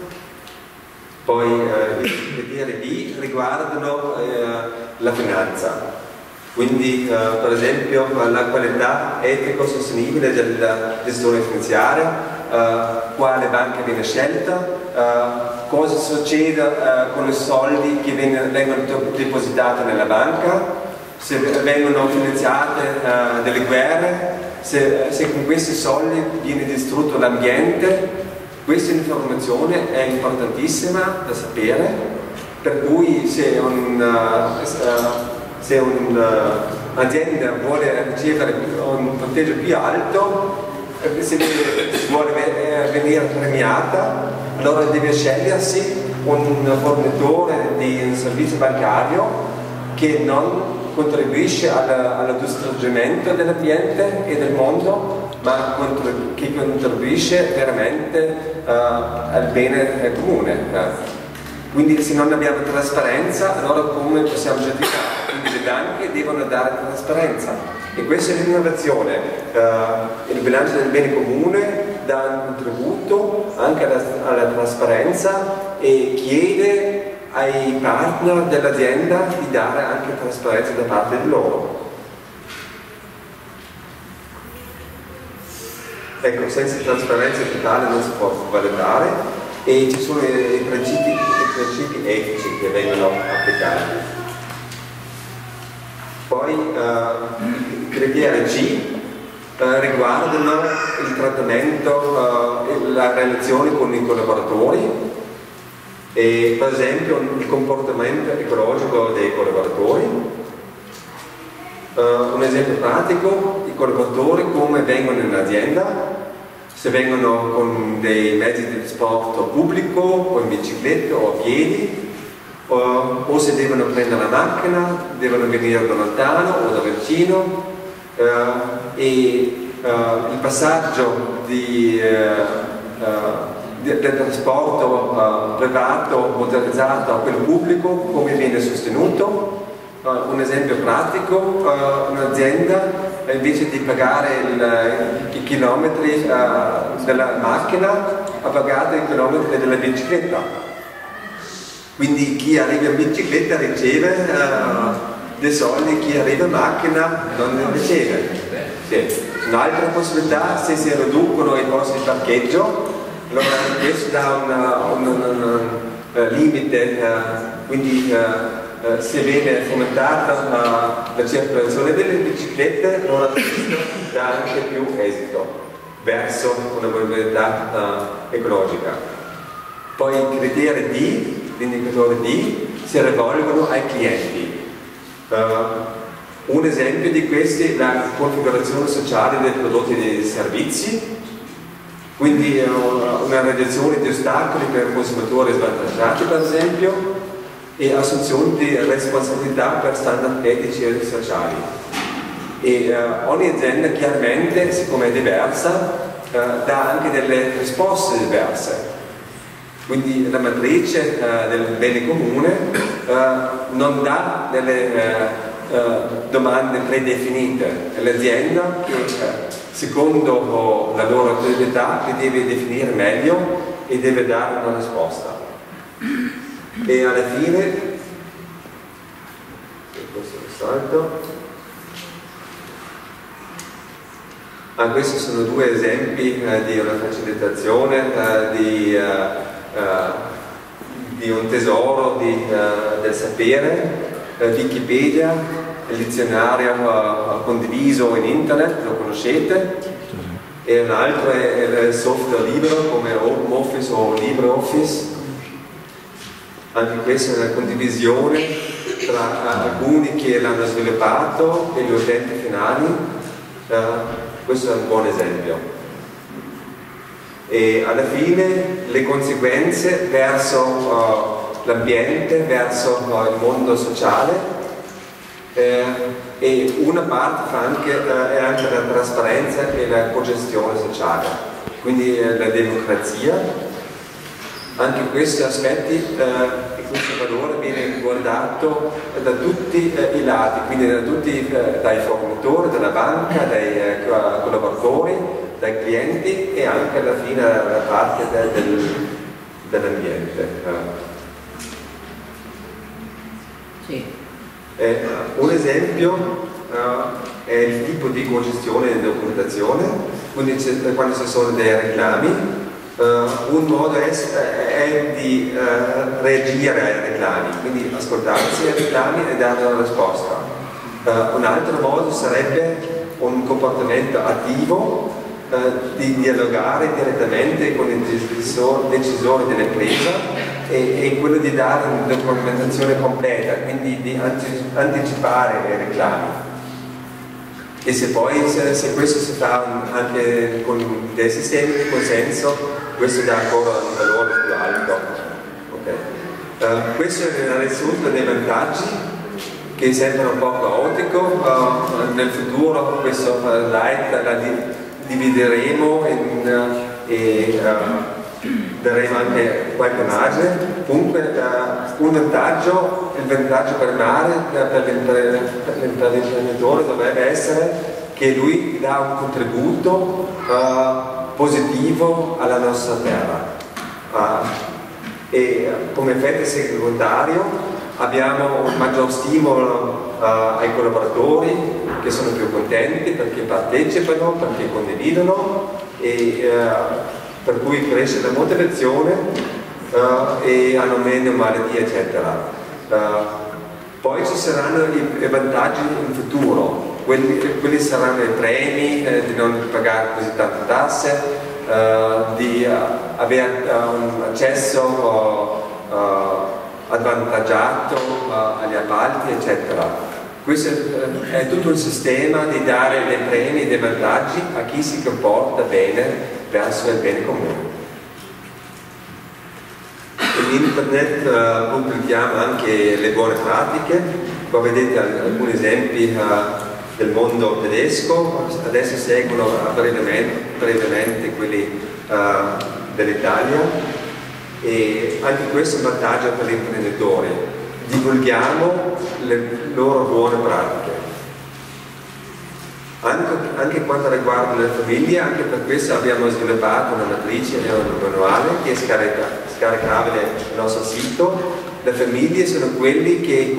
Poi eh, i criteri B riguardano eh, la finanza. Quindi uh, per esempio la qualità etico-sostenibile della gestione finanziaria, uh, quale banca viene scelta, uh, cosa succede uh, con i soldi che vengono, vengono depositati nella banca, se vengono finanziate uh, delle guerre, se, se con questi soldi viene distrutto l'ambiente. Questa informazione è importantissima da sapere, per cui se un uh, uh, se un'azienda uh, vuole ricevere un punteggio più alto, se vuole venire premiata, allora deve scegliersi un fornitore di un servizio bancario che non contribuisce al distruggimento dell'ambiente e del mondo, ma che contribuisce veramente uh, al bene comune. Quindi se non abbiamo trasparenza, allora come possiamo giudicare? Quindi le banche devono dare trasparenza, e questa è l'innovazione. Uh, il bilancio del bene comune dà un contributo anche alla, alla trasparenza e chiede ai partner dell'azienda di dare anche trasparenza da parte di loro. Ecco, senza trasparenza totale non si può valutare, e ci sono i principi, i principi etici che vengono applicati. Poi uh, i criteri G uh, riguardano il trattamento, uh, la relazione con i collaboratori, e per esempio il comportamento ecologico dei collaboratori. Uh, un esempio pratico: i collaboratori come vengono in azienda, se vengono con dei mezzi di trasporto pubblico, o in bicicletta o a piedi, o, o se devono prendere la macchina, devono venire da lontano o da vicino, uh, e uh, il passaggio di, uh, uh, di, del trasporto uh, privato motorizzato a quello pubblico come viene sostenuto. Uh, un esempio pratico: uh, un'azienda invece di pagare il, i chilometri uh, della macchina ha pagato i chilometri della bicicletta. Quindi chi arriva in bicicletta riceve uh, dei soldi, chi arriva in macchina non ne riceve. Sì. Un'altra possibilità: se si riducono i posti di parcheggio, allora questo dà un, un, un, un, un limite, uh, quindi uh, Uh, se viene fomentata uh, la circolazione delle biciclette, allora questo dà anche più esito verso una mobilità uh, ecologica. Poi i criteri D, l'indicatori D, si rivolgono ai clienti. Uh, un esempio di questi è la configurazione sociale dei prodotti e dei servizi, quindi uh, una riduzione di ostacoli per consumatori svantaggiati, per esempio, e assunzione di responsabilità per standard etici e sociali. E uh, ogni azienda chiaramente, siccome è diversa, uh, dà anche delle risposte diverse. Quindi la matrice uh, del bene comune uh, non dà delle uh, uh, domande predefinite. È l'azienda che, uh, secondo la loro attività, li deve definire meglio e deve dare una risposta. E alla fine, questo è il salto. Ah, questi sono due esempi eh, di una facilitazione eh, di, eh, eh, di un tesoro di, eh, del sapere, eh, Wikipedia, il dizionario eh, condiviso in internet, lo conoscete, e un altro è il software libero come OpenOffice o LibreOffice. Anche questa è una condivisione tra alcuni che l'hanno sviluppato e gli utenti finali. Uh, questo è un buon esempio. E alla fine le conseguenze verso uh, l'ambiente, verso uh, il mondo sociale, eh, e una parte fa anche, uh, è anche la trasparenza e la cogestione sociale, quindi uh, la democrazia. Anche questi aspetti eh, e questo valore viene guardato da tutti eh, i lati, quindi da tutti, eh, dai fornitori, dalla banca, dai eh, collaboratori, dai clienti e anche alla fine da parte de, del, dell'ambiente. Sì. Eh, un esempio uh, è il tipo di cogestione e documentazione, quindi quando ci sono dei reclami, uh, un modo è, è di uh, reagire ai reclami, quindi ascoltarsi ai reclami e dare una risposta. Uh, un altro modo sarebbe un comportamento attivo, uh, di dialogare direttamente con il decisore, decisore dell'impresa e, e quello di dare una documentazione completa, quindi di anticipare i reclami. E se poi se, se questo si fa anche con dei sistemi di consenso, questo dà ancora un valore più alto. Okay. Uh, questo è il risultato dei vantaggi, che sembra un po' caotico. Uh, nel futuro questo uh, slide la di, divideremo in, uh, e uh, daremo anche qualche margine. Comunque uh, un vantaggio, il vantaggio primario per l'imprenditore dovrebbe essere che lui dà un contributo uh, positivo alla nostra terra, uh, e come effetto secondario abbiamo un maggior stimolo uh, ai collaboratori, che sono più contenti perché partecipano, perché condividono, e uh, per cui cresce la motivazione uh, e hanno meno malattie, eccetera. Uh, poi ci saranno i, i vantaggi in futuro, quelli, quelli saranno i premi, eh, di non pagare così tante tasse, uh, di uh, avere uh, un accesso uh, uh, avvantaggiato uh, agli appalti, eccetera. Questo uh, è tutto un sistema di dare dei premi e dei vantaggi a chi si comporta bene verso il bene comune. In internet uh, pubblichiamo anche le buone pratiche, qua vedete alcuni esempi uh, del mondo tedesco, adesso seguono brevemente, brevemente quelli uh, dell'Italia, e anche questo è un vantaggio per gli imprenditori. Divulghiamo le loro buone pratiche. Anche, anche quanto riguarda le famiglie, anche per questo abbiamo sviluppato una matrice e un manuale che è scarica, scaricabile sul nostro sito. Le famiglie sono quelli che,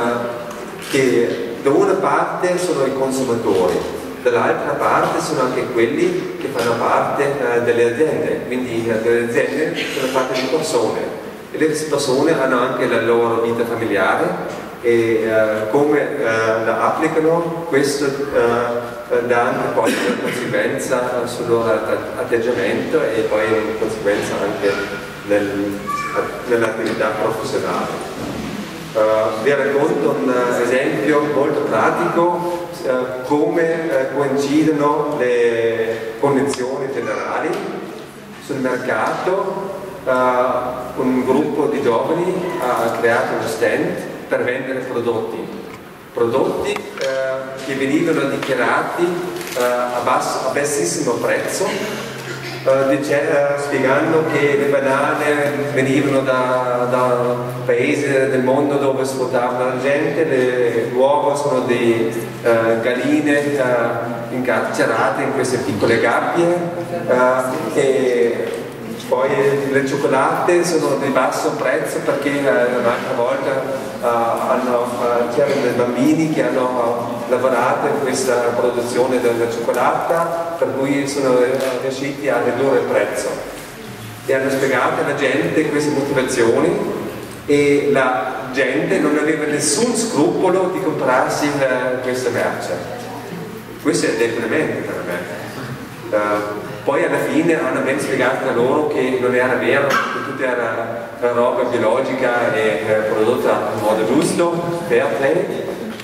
che da una parte sono i consumatori, dall'altra parte sono anche quelli che fanno parte uh, delle aziende, quindi uh, delle aziende sono fatte di persone, e le persone hanno anche la loro vita familiare, e uh, come uh, la applicano, questo uh, dà anche poi una conseguenza sul loro atteggiamento e poi una conseguenza anche nel, nell'attività professionale. Uh, vi racconto un uh, esempio molto pratico, uh, come uh, coincidono le condizioni generali sul mercato. Uh, un gruppo di giovani ha creato uno stand per vendere prodotti, prodotti uh, che venivano dichiarati uh, a, basso, a bassissimo prezzo, uh, dice, uh, spiegando che le banane venivano da, da paesi del mondo dove sfruttavano la gente, le uova sono di uh, galline uh, incarcerate in queste piccole gabbie, uh, e poi le cioccolate sono di basso prezzo perché uh, un'altra volta uh, uh, c'erano dei bambini che hanno uh, lavorato in questa produzione della cioccolata, per cui sono uh, riusciti a ridurre il prezzo. E hanno spiegato alla gente queste motivazioni, e la gente non aveva nessun scrupolo di comprarsi uh, questa merce. Questo è deprimente per me. Uh, Poi alla fine hanno ben spiegato a loro che non era vero, che tutta era roba biologica e eh, prodotta in modo giusto, fair play.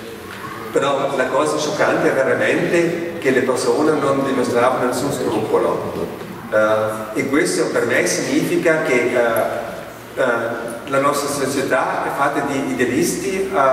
Però la cosa scioccante è veramente che le persone non dimostravano nessun scrupolo. Uh, e questo per me significa che uh, uh, la nostra società è fatta di idealisti uh,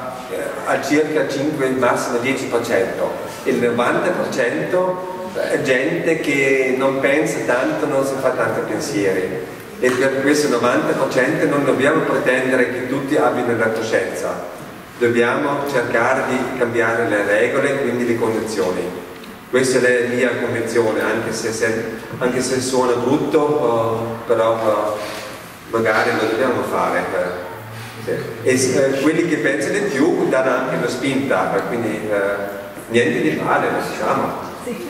al circa cinque, massimo dieci per cento. Il novanta per cento è gente che non pensa tanto, non si fa tanti pensieri, e per questo novanta per cento non dobbiamo pretendere che tutti abbiano la coscienza, dobbiamo cercare di cambiare le regole, quindi le condizioni. Questa è la mia convinzione, anche se, se, anche se suona brutto, uh, però uh, magari lo dobbiamo fare. Uh, sì. E uh, quelli che pensano di più danno anche una spinta, quindi eh, niente di male, diciamo.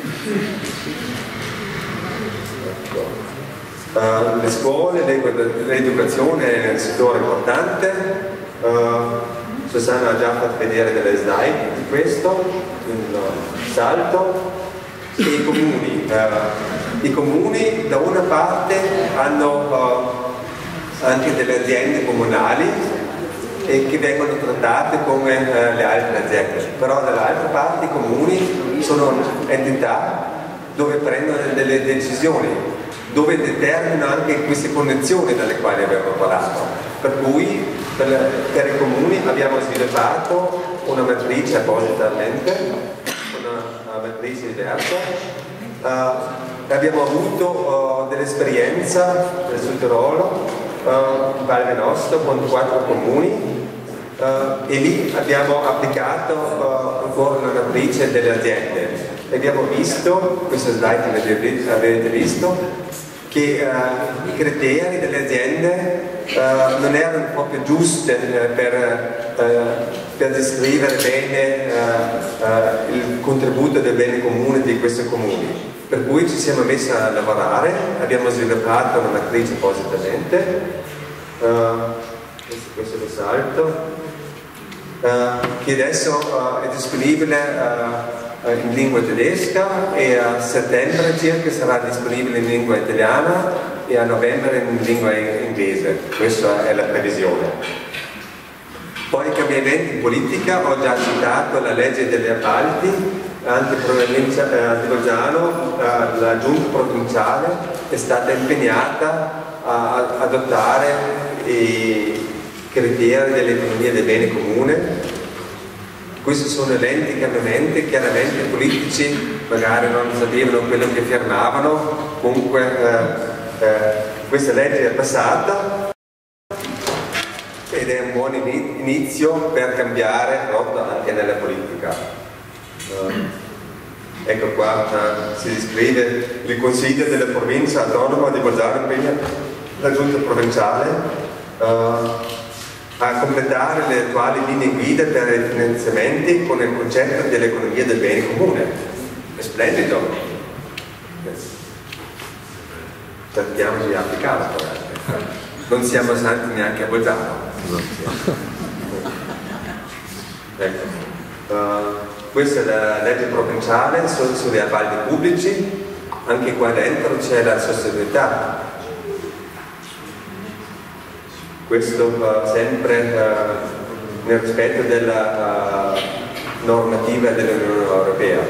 Uh, le scuole, l'educazione è un settore importante. Uh, Susanna ha già fatto vedere delle slide di questo, il salto. E i comuni, uh, i comuni da una parte hanno uh, anche delle aziende comunali e che vengono trattate come uh, le altre aziende, però dall'altra parte i comuni sono entità dove prendono delle decisioni, dove determinano anche queste connessioni dalle quali abbiamo parlato. Per cui per, per i comuni abbiamo sviluppato una matrice appositamente, una matrice diversa. Uh, abbiamo avuto uh, dell'esperienza nel Sud Tirolo, uh, in Val Venosto, con quattro comuni, uh, e lì abbiamo applicato uh, ancora una matrice delle aziende. Abbiamo visto, questa slide avete visto, che uh, i criteri delle aziende uh, non erano proprio giusti uh, per, uh, per descrivere bene uh, uh, il contributo del bene comune di questi comuni. Per cui ci siamo messi a lavorare, abbiamo sviluppato una matrice appositamente, uh, questo, questo è il salto, uh, che adesso uh, è disponibile uh, in lingua tedesca e a settembre circa sarà disponibile in lingua italiana e a novembre in lingua inglese. Questa è la previsione. Poi i cambiamenti in politica, ho già citato la legge degli appalti, anche provincia di Bolzano, la giunta provinciale è stata impegnata a adottare i criteri dell'economia del bene comune. Questi sono lenti cambiamenti, chiaramente i politici magari non sapevano quello che firmavano, comunque eh, eh, questa legge è passata ed è un buon inizio per cambiare rotta anche nella politica. Uh, ecco qua uh, si descrive il Consiglio della provincia autonoma di Bolzano, la giunta provinciale, uh, a completare le attuali linee guida per i finanziamenti con il concetto dell'economia del bene comune. È splendido. Cerchiamo di applicarlo. Non siamo santi neanche a Bolzano. Ecco. Uh, questa è la legge provinciale su, sugli appalti pubblici. Anche qua dentro c'è la sostenibilità. Questo uh, sempre uh, nel rispetto della uh, normativa dell'Unione Europea.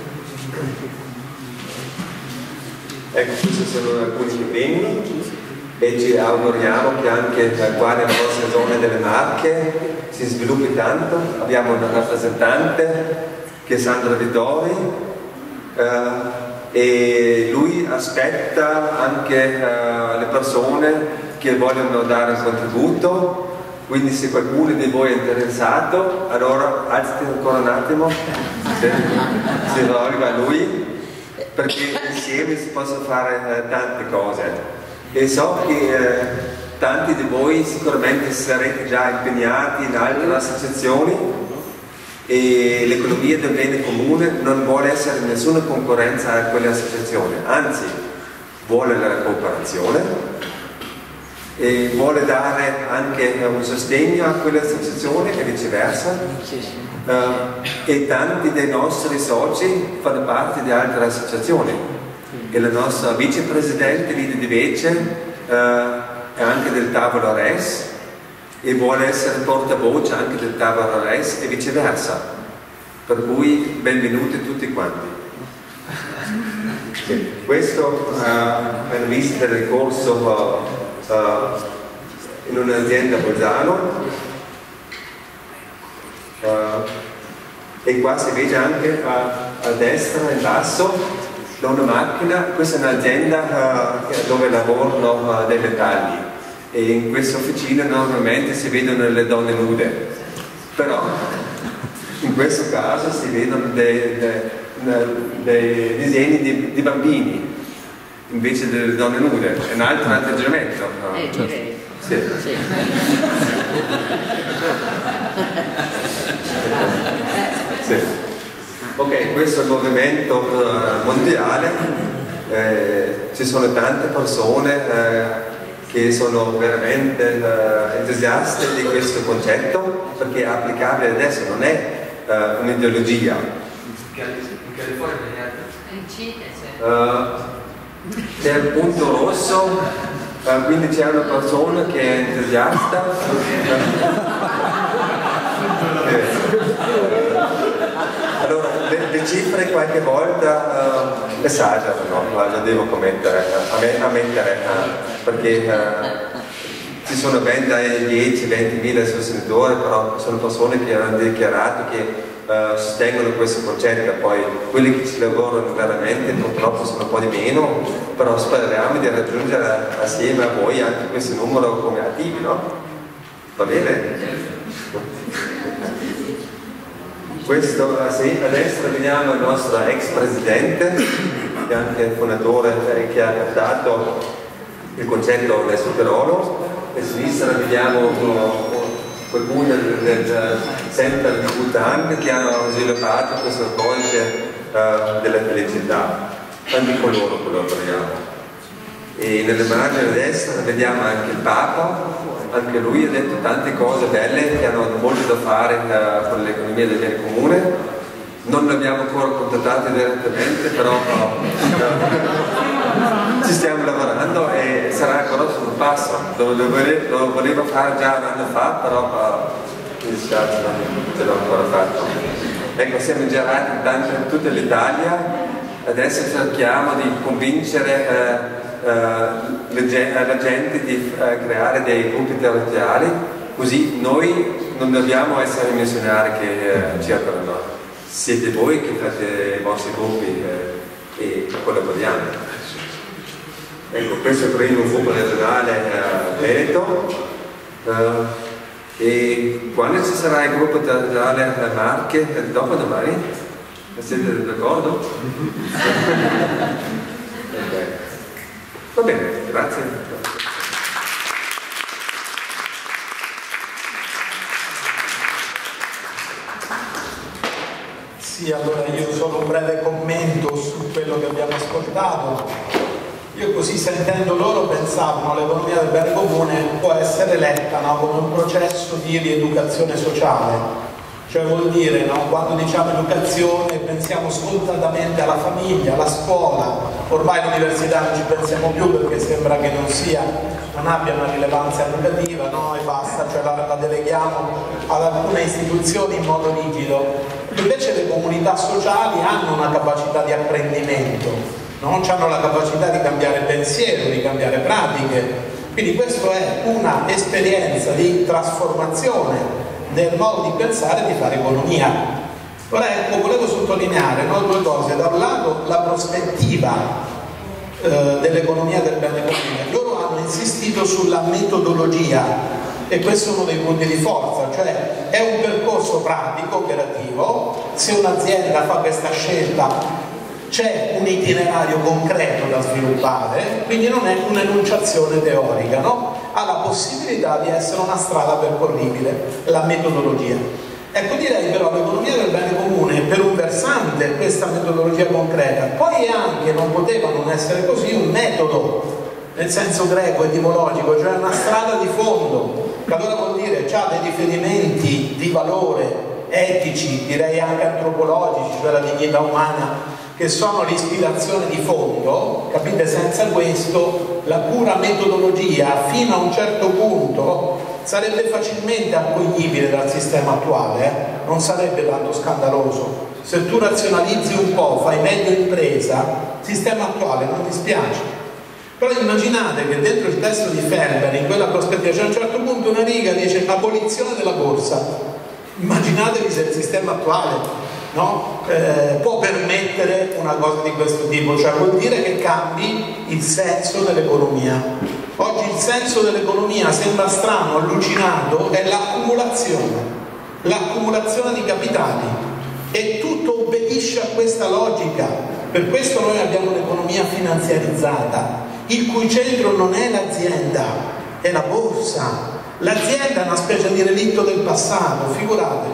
Ecco, questi sono alcuni impegni e ci auguriamo che anche uh, qua nella nostra zona delle Marche si sviluppi tanto. Abbiamo un rappresentante che è Sandro Vittori uh, e lui aspetta anche uh, le persone che vogliono dare un contributo, quindi se qualcuno di voi è interessato, allora alzati ancora un attimo, se, si rivolga a lui, perché insieme si possono fare eh, tante cose. E so che eh, tanti di voi sicuramente sarete già impegnati in altre associazioni e l'economia del bene comune non vuole essere nessuna concorrenza a quelle associazioni, anzi vuole la cooperazione e vuole dare anche un sostegno a quelle associazioni e viceversa. Uh, e tanti dei nostri soci fanno parte di altre associazioni e la nostra vicepresidente Lida Di Vece uh, è anche del tavolo R E S e vuole essere portavoce anche del tavolo R E S e viceversa, per cui benvenuti tutti quanti. Questo uh, è una visita del corso uh, Uh, in un'azienda a Bolzano uh, e qua si vede anche uh, a destra in basso da una macchina, questa è un'azienda uh, dove lavorano uh, dei metalli e in questa officina normalmente si vedono le donne nude, però in questo caso si vedono dei, dei, dei disegni di, di bambini invece delle donne nude, è un altro atteggiamento. No? Eh, direi. Sì. Sì. Sì. Ok, questo è il movimento uh, mondiale, eh, ci sono tante persone eh, che sono veramente uh, entusiaste di questo concetto perché è applicabile adesso, non è uh, un'ideologia. In California In Cile, sì. Uh, c'è il punto rosso, uh, quindi c'è una persona che è entusiasta. Allora, le, le cifre qualche volta uh, esagerano, no? Lo devo commettere, uh, ammettere, uh, perché uh, ci sono ben dai dieci venti mila sostenitori, però sono persone che hanno dichiarato che uh, sostengono questo concetto, poi quelli che ci lavorano veramente purtroppo sono un po' di meno, però speriamo di raggiungere assieme a voi anche questo numero come attivi, no? Va bene? Questo, sì, a destra vediamo il nostro ex presidente, che è anche il fondatore, eh, che ha portato il concetto del superolo. A sinistra vediamo qualcuno del, del Center di Bhutan che hanno sviluppato questo codice uh, della felicità. Anche con loro collaboriamo. E nell'immagine a destra vediamo anche il Papa. Anche lui ha detto tante cose belle che hanno molto da fare uh, con l'economia del bene comune. Non l'abbiamo ancora contattato direttamente, però uh, ci stiamo lavorando e sarà ancora sul passo. Lo, lo, volevo, lo volevo fare già un anno fa, però uh, mi dispiace, non ce l'ho ancora fatto. Ecco, siamo girati in, tante, in tutta l'Italia, adesso cerchiamo di convincere uh, Uh, la gente di uh, creare dei gruppi territoriali, così noi non dobbiamo essere i missionari che uh, cercano, siete voi che fate i vostri gruppi uh, e collaboriamo. Ecco, questo è il primo gruppo regionale uh, Veneto uh, e quando ci sarà il gruppo territoriale uh, Marche, dopo domani? Siete d'accordo? Okay. Va bene, grazie. Sì, allora io solo un breve commento su quello che abbiamo ascoltato. Io così sentendo loro pensavo, no, l'economia del bene comune può essere letta, no, come un processo di rieducazione sociale. Cioè vuol dire, no, quando diciamo educazione pensiamo scontatamente alla famiglia, alla scuola, ormai all'università non ci pensiamo più perché sembra che non sia, non abbia una rilevanza educativa, no, e basta, cioè la, la deleghiamo ad alcune istituzioni in modo rigido. Invece le comunità sociali hanno una capacità di apprendimento, no? Hanno la capacità di cambiare pensiero, di cambiare pratiche, quindi questa è una esperienza di trasformazione del modo di pensare e di fare economia. Ora ecco, volevo sottolineare, no, due cose. Da un lato la prospettiva eh, dell'economia del bene comune. Loro hanno insistito sulla metodologia e questo è uno dei punti di forza, cioè è un percorso pratico, operativo. Se un'azienda fa questa scelta c'è un itinerario concreto da sviluppare, quindi non è un'enunciazione teorica, no? Ha la possibilità di essere una strada percorribile, la metodologia. Ecco, direi però l'economia del bene comune per un versante questa metodologia concreta, poi è anche, non poteva non essere così, un metodo, nel senso greco etimologico, cioè una strada di fondo, che allora vuol dire ha dei riferimenti di valore etici, direi anche antropologici, cioè la dignità umana, che sono l'ispirazione di fondo, capite? Senza questo la pura metodologia fino a un certo punto sarebbe facilmente accoglibile dal sistema attuale, eh? Non sarebbe tanto scandaloso. Se tu razionalizzi un po', fai meglio impresa, sistema attuale non ti spiace. Però immaginate che dentro il testo di Ferber, in quella prospettiva, c'è a un certo punto una riga che dice abolizione della borsa. Immaginatevi se il sistema attuale, no? eh, può permettere una cosa di questo tipo, cioè vuol dire che cambi il senso dell'economia. Oggi il senso dell'economia sembra strano, allucinato, è l'accumulazione, l'accumulazione di capitali e tutto obbedisce a questa logica. Per questo noi abbiamo un'economia finanziarizzata, il cui centro non è l'azienda, è la borsa. L'azienda è una specie di relitto del passato, figuratevi.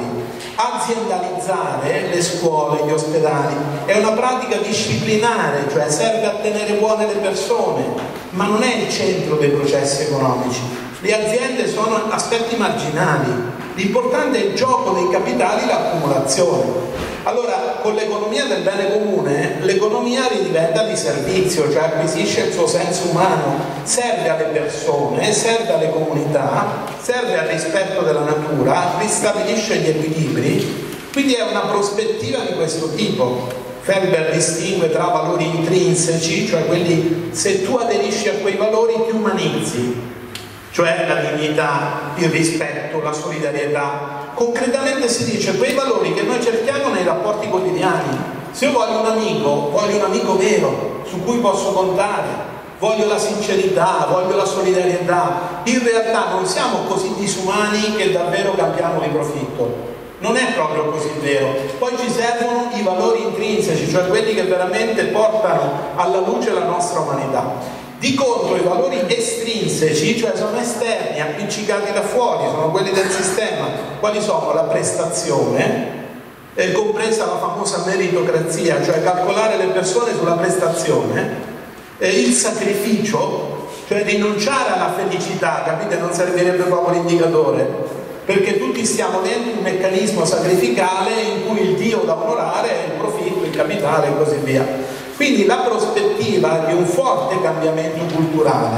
Aziendalizzare le scuole, gli ospedali è una pratica disciplinare, cioè serve a tenere buone le persone, ma non è il centro dei processi economici. Le aziende sono aspetti marginali, l'importante è il gioco dei capitali, l'accumulazione. Allora, con l'economia del bene comune, l'economia ridiventa di servizio, cioè acquisisce il suo senso umano, serve alle persone, serve alle comunità, serve al rispetto della natura, ristabilisce gli equilibri, quindi è una prospettiva di questo tipo. Ferber distingue tra valori intrinseci, cioè quelli, se tu aderisci a quei valori ti umanizzi, cioè la dignità, il rispetto, la solidarietà. Concretamente si dice quei valori che noi cerchiamo nei rapporti quotidiani. Se io voglio un amico, voglio un amico vero, su cui posso contare, voglio la sincerità, voglio la solidarietà. In realtà non siamo così disumani che davvero cambiamo di profitto. Non è proprio così vero. Poi ci servono i valori intrinseci, cioè quelli che veramente portano alla luce la nostra umanità. Di contro i valori estrinseci, cioè sono esterni, appiccicati da fuori, sono quelli del sistema. Quali sono? La prestazione, eh, compresa la famosa meritocrazia, cioè calcolare le persone sulla prestazione, eh, il sacrificio, cioè rinunciare alla felicità, capite? Non servirebbe proprio l'indicatore, perché tutti stiamo dentro un meccanismo sacrificale in cui il Dio da onorare è il profitto, il capitale e così via. Quindi la prospettiva di un forte cambiamento culturale.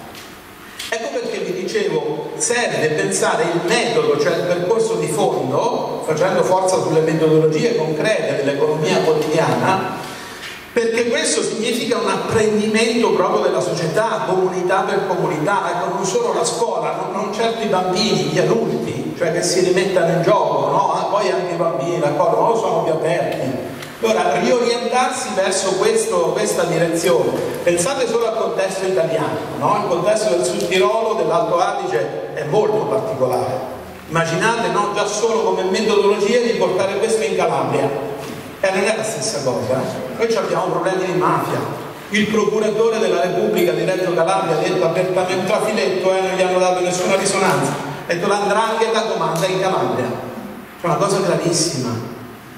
Ecco perché vi dicevo, serve pensare il metodo, cioè il percorso di fondo, facendo forza sulle metodologie concrete dell'economia quotidiana, perché questo significa un apprendimento proprio della società, comunità per comunità, ecco, non solo la scuola, non, non certo i bambini, gli adulti, cioè che si rimettano in gioco, no? Ah, poi anche i bambini, d'accordo, non sono più aperti. Allora, riorientarsi verso questo, questa direzione. Pensate solo al contesto italiano, no? Il contesto del Sud Tirolo, dell'Alto Adige è molto particolare. Immaginate, no? Già solo come metodologia di portare questo in Calabria. E non è la stessa cosa. Noi abbiamo problemi di mafia. Il procuratore della Repubblica di Reggio Calabria ha detto apertamente a Filetto e eh, non gli hanno dato nessuna risonanza. Ha detto l'andrangheta comanda in Calabria. È una cosa gravissima.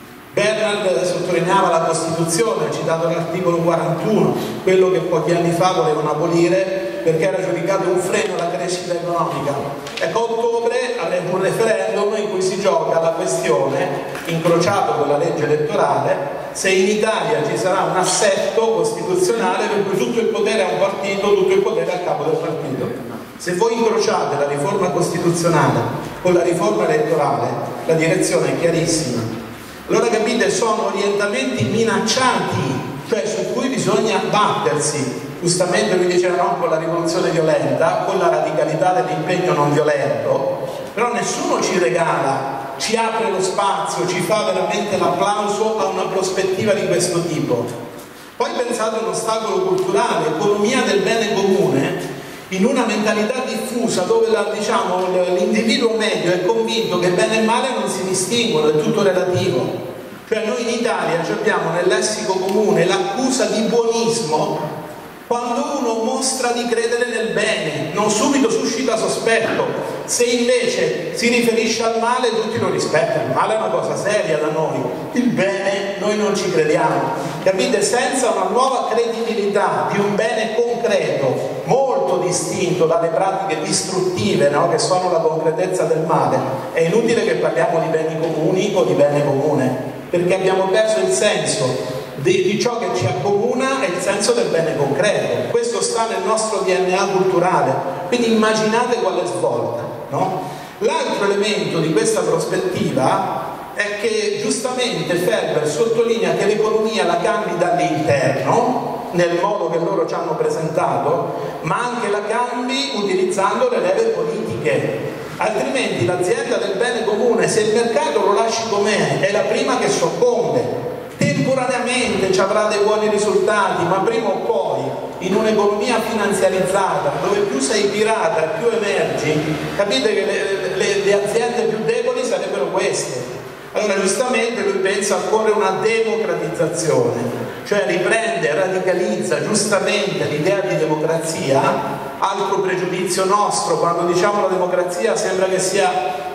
Bernard sottolineava la Costituzione, ha citato l'articolo quarantuno, quello che pochi anni fa volevano abolire perché era giudicato un freno alla crescita economica. Ecco, a ottobre avremo un referendum in cui si gioca la questione, incrociato con la legge elettorale, se in Italia ci sarà un assetto costituzionale per cui tutto il potere a un partito, tutto il potere a capo del partito. Se voi incrociate la riforma costituzionale con la riforma elettorale, la direzione è chiarissima. Allora capite, sono orientamenti minaccianti, cioè su cui bisogna battersi. Giustamente lui diceva non con la rivoluzione violenta, con la radicalità dell'impegno non violento, però nessuno ci regala, ci apre lo spazio, ci fa veramente l'applauso a una prospettiva di questo tipo. Poi pensate a un ostacolo culturale, economia del bene comune, in una mentalità diffusa dove la, diciamo, l'individuo medio è convinto che bene e male non si distinguono, è tutto relativo. Cioè noi in Italia abbiamo nel lessico comune l'accusa di buonismo quando uno mostra di credere nel bene, non subito suscita sospetto. Se invece si riferisce al male tutti lo rispettano, il male è una cosa seria da noi, il bene noi non ci crediamo. Capite? Senza una nuova credibilità di un bene concreto, molto distinto dalle pratiche distruttive, no? Che sono la concretezza del male, è inutile che parliamo di beni comuni o di bene comune, perché abbiamo perso il senso di, di ciò che ci accomuna e il senso del bene concreto. Questo sta nel nostro D N A culturale, quindi immaginate quale svolta, no? L'altro elemento di questa prospettiva è che giustamente Ferber sottolinea che l'economia la cambi dall'interno, nel modo che loro ci hanno presentato, ma anche la cambi utilizzando le leve politiche. Altrimenti l'azienda del bene comune, se il mercato lo lasci com'è, è la prima che soccombe. Temporaneamente ci avrà dei buoni risultati, ma prima o poi, in un'economia finanziarizzata, dove più sei pirata e più emergi, capite che le, le, le aziende più deboli sarebbero queste. Allora giustamente lui pensa occorre una democratizzazione, cioè riprende, radicalizza giustamente l'idea di democrazia. Altro pregiudizio nostro, quando diciamo la democrazia sembra che sia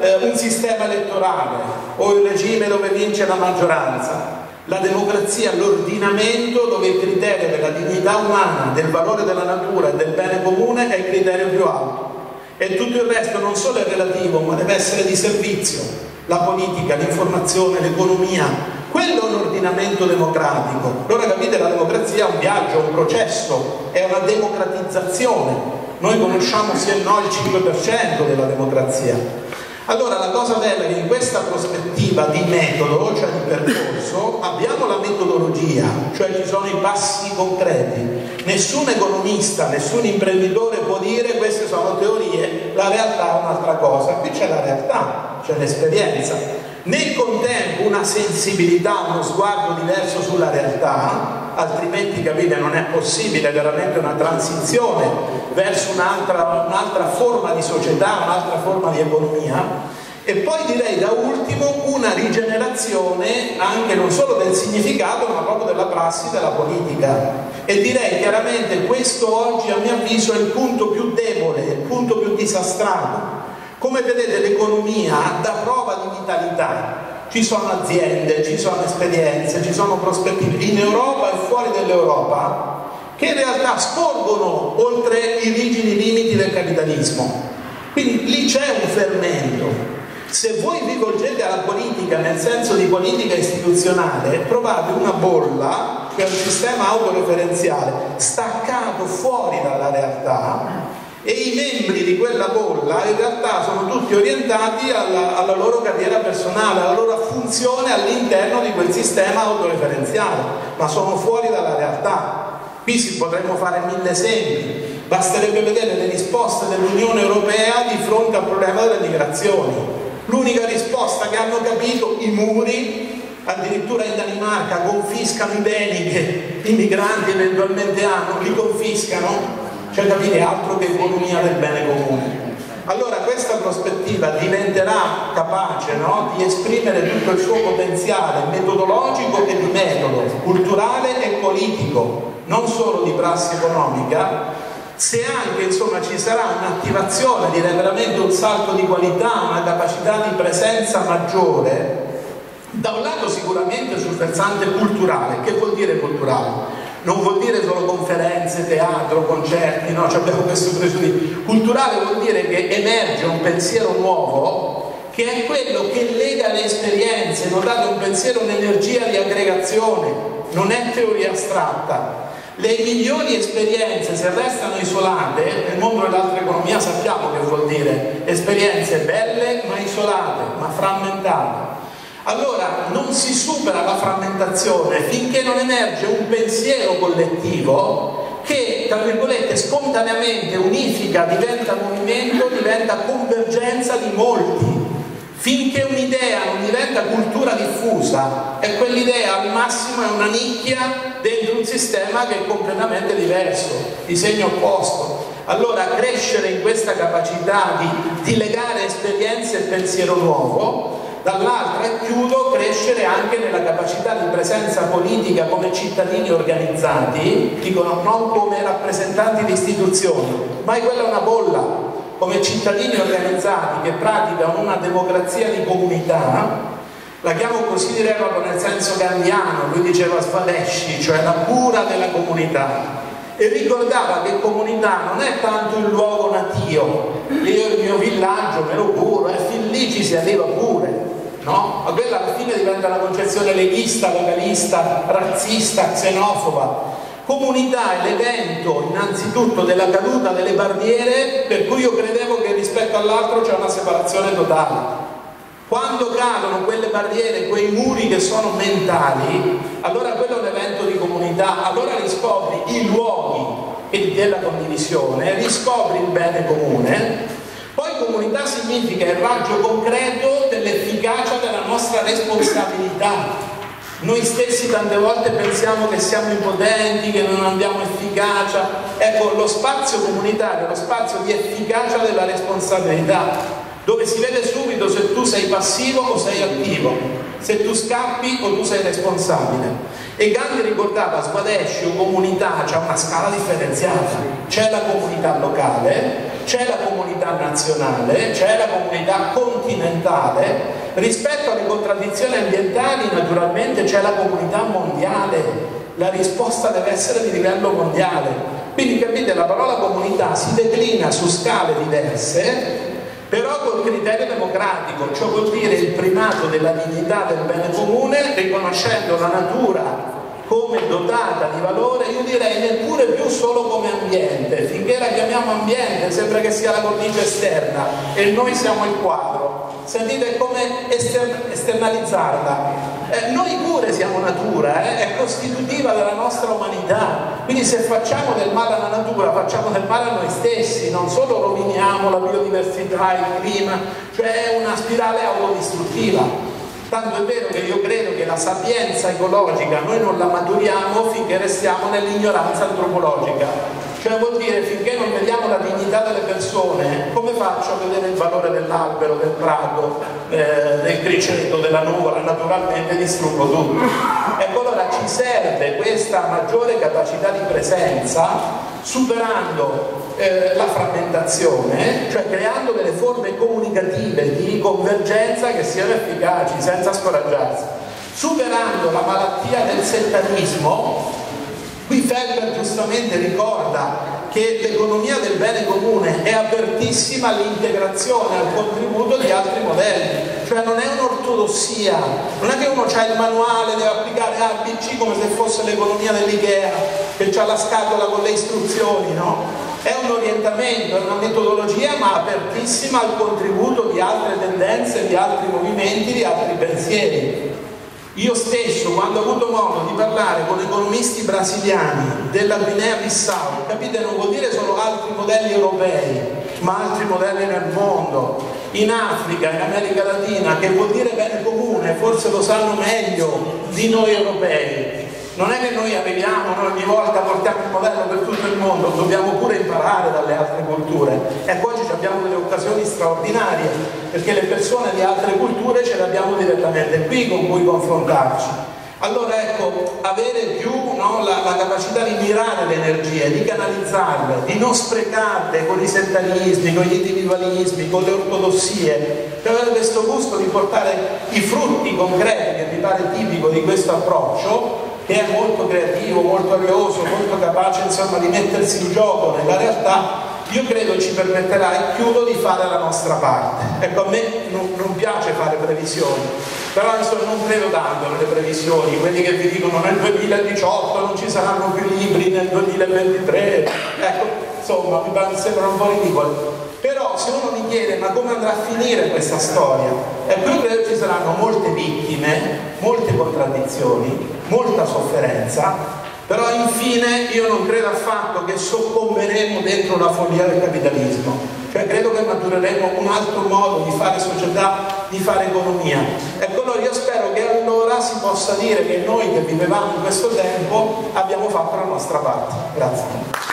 eh, un sistema elettorale o il regime dove vince la maggioranza. La democrazia è l'ordinamento dove il criterio della dignità umana, del valore della natura e del bene comune è il criterio più alto. E tutto il resto non solo è relativo, ma deve essere di servizio. La politica, l'informazione, l'economia, quello è un ordinamento democratico. Allora capite, la democrazia è un viaggio, un processo, è una democratizzazione. Noi conosciamo sì e no il cinque per cento della democrazia. Allora la cosa bella è che in questa prospettiva di metodo, cioè di percorso, abbiamo la metodologia, cioè ci sono i passi concreti. Nessun economista, nessun imprenditore può dire queste sono teorie, la realtà è un'altra cosa. Qui c'è la realtà, c'è l'esperienza. Nel contempo una sensibilità, uno sguardo diverso sulla realtà, altrimenti capite non è possibile veramente una transizione verso un'altra, un'altra forma di società, un'altra forma di economia. E poi direi da ultimo una rigenerazione anche non solo del significato ma proprio della prassi della politica. E direi chiaramente questo oggi a mio avviso è il punto più debole, il punto più disastrato. Come vedete l'economia dà prova di vitalità. Ci sono aziende, ci sono esperienze, ci sono prospettive in Europa e fuori dall'Europa che in realtà sporgono oltre i rigidi limiti del capitalismo. Quindi lì c'è un fermento. Se voi vi volgete alla politica nel senso di politica istituzionale, trovate una bolla, che è un sistema autoreferenziale, staccato fuori dalla realtà, e i membri di quella bolla in realtà sono tutti orientati alla, alla loro carriera personale, alla loro funzione all'interno di quel sistema autoreferenziale, ma sono fuori dalla realtà. Qui si potremmo fare mille esempi, basterebbe vedere le risposte dell'Unione Europea di fronte al problema delle migrazioni. L'unica risposta che hanno capito, i muri, addirittura in Danimarca confiscano i beni che i migranti eventualmente hanno, li confiscano. Cioè capire altro che economia del bene comune. Allora questa prospettiva diventerà capace, no, di esprimere tutto il suo potenziale metodologico e di metodo, culturale e politico, non solo di prassi economica, se anche insomma ci sarà un'attivazione, direi veramente un salto di qualità, una capacità di presenza maggiore, da un lato sicuramente sul versante culturale. Che vuol dire culturale? Non vuol dire solo conferenze, teatro, concerti, no, cioè abbiamo questo pregiudizio. Culturale vuol dire che emerge un pensiero nuovo che è quello che lega le esperienze. Notate, un pensiero, un'energia di aggregazione, non è teoria astratta. Le migliori esperienze, se restano isolate, nel mondo dell'altra economia sappiamo che vuol dire esperienze belle ma isolate, ma frammentate. Allora non si supera la frammentazione finché non emerge un pensiero collettivo che, tra virgolette, spontaneamente unifica, diventa movimento, diventa convergenza di molti. Finché un'idea non diventa cultura diffusa, e quell'idea al massimo è una nicchia dentro un sistema che è completamente diverso, di segno opposto. Allora crescere in questa capacità di, di legare esperienze e pensiero nuovo, dall'altra, e chiudo, crescere anche nella capacità di presenza politica come cittadini organizzati, dicono non come rappresentanti di istituzioni, ma quella è una bolla, come cittadini organizzati che praticano una democrazia di comunità. La chiamo così, direi proprio nel senso gandhiano, lui diceva Svadeshi, cioè la cura della comunità, e ricordava che comunità non è tanto il luogo natio, io il mio villaggio me lo curo e fin lì ci si arriva pure, no? Ma quella alla fine diventa una concezione leghista, localista, razzista, xenofoba. Comunità è l'evento innanzitutto della caduta delle barriere, per cui io credevo che rispetto all'altro c'è una separazione totale. Quando cadono quelle barriere, quei muri che sono mentali, allora quello è un evento di comunità, allora riscopri i luoghi della condivisione, riscopri il bene comune. Poi comunità significa il raggio concreto dell'efficacia della nostra responsabilità. Noi stessi tante volte pensiamo che siamo impotenti, che non abbiamo efficacia. Ecco, lo spazio comunitario è lo spazio di efficacia della responsabilità, dove si vede subito se tu sei passivo o sei attivo, se tu scappi o tu sei responsabile. E Gandhi ricordava Svadeshi o comunità, c'è una scala differenziata, c'è la comunità locale, c'è la comunità nazionale, c'è la comunità continentale, rispetto alle contraddizioni ambientali naturalmente c'è la comunità mondiale. La risposta deve essere di livello mondiale. Quindi capite, la parola comunità si declina su scale diverse, però col criterio democratico, ciò vuol dire il primato della dignità del bene comune, riconoscendo la natura come dotata di valore, io direi neppure più solo come ambiente. Finché la chiamiamo ambiente sembra che sia la cornice esterna e noi siamo il quadro. Sentite come ester esternalizzarla. Eh, noi pure siamo natura, eh? È costitutiva della nostra umanità. Quindi se facciamo del male alla natura, facciamo del male a noi stessi, non solo roviniamo la biodiversità, il clima, cioè è una spirale autodistruttiva. Tanto è vero che io credo che la sapienza ecologica noi non la maturiamo finché restiamo nell'ignoranza antropologica. Cioè vuol dire, finché non vediamo la dignità delle persone, come faccio a vedere il valore dell'albero, del prato, eh, del criceto, della nuvola? Naturalmente distruggo tutto. Ecco, allora ci serve questa maggiore capacità di presenza, superando eh, la frammentazione, cioè creando delle forme comunicative di convergenza che siano efficaci, senza scoraggiarsi, superando la malattia del settarismo. Qui Felber giustamente ricorda che l'economia del bene comune è apertissima all'integrazione, al contributo di altri modelli, cioè non è un'ortodossia, non è che uno ha il manuale, deve applicare A, B, C come se fosse l'economia dell'Ikea, che ha la scatola con le istruzioni, no? È un orientamento, è una metodologia, ma apertissima al contributo di altre tendenze, di altri movimenti, di altri pensieri. Io stesso, quando ho avuto modo di parlare con economisti brasiliani della Guinea-Bissau, capite, non vuol dire solo altri modelli europei, ma altri modelli nel mondo, in Africa, in America Latina, che vuol dire bene comune, forse lo sanno meglio di noi europei. Non è che noi arriviamo, noi ogni volta portiamo il modello per tutto il mondo, dobbiamo pure imparare dalle altre culture. E oggi abbiamo delle occasioni straordinarie, perché le persone di altre culture ce le abbiamo direttamente qui con cui confrontarci. Allora ecco, avere più no, la, la capacità di mirare le energie, di canalizzarle, di non sprecarle con i settarismi, con gli individualismi, con le ortodossie, per avere questo gusto di portare i frutti concreti che mi pare tipico di questo approccio, che è molto creativo, molto arioso, molto capace insomma di mettersi in gioco nella realtà, io credo ci permetterà, e chiudo, di fare la nostra parte. Ecco, a me non, non piace fare previsioni, però insomma, non credo tanto nelle previsioni, quelli che vi dicono nel duemiladiciotto non ci saranno più libri, nel duemilaventitré, ecco, insomma, mi sembra un po' ridicolo. Però se uno mi chiede ma come andrà a finire questa storia, ecco, io credo che ci saranno molte vittime, molte contraddizioni, molta sofferenza, però infine io non credo affatto che soccomberemo dentro la follia del capitalismo, cioè credo che matureremo un altro modo di fare società, di fare economia. Ecco, allora io spero che allora si possa dire che noi che vivevamo in questo tempo abbiamo fatto la nostra parte. Grazie.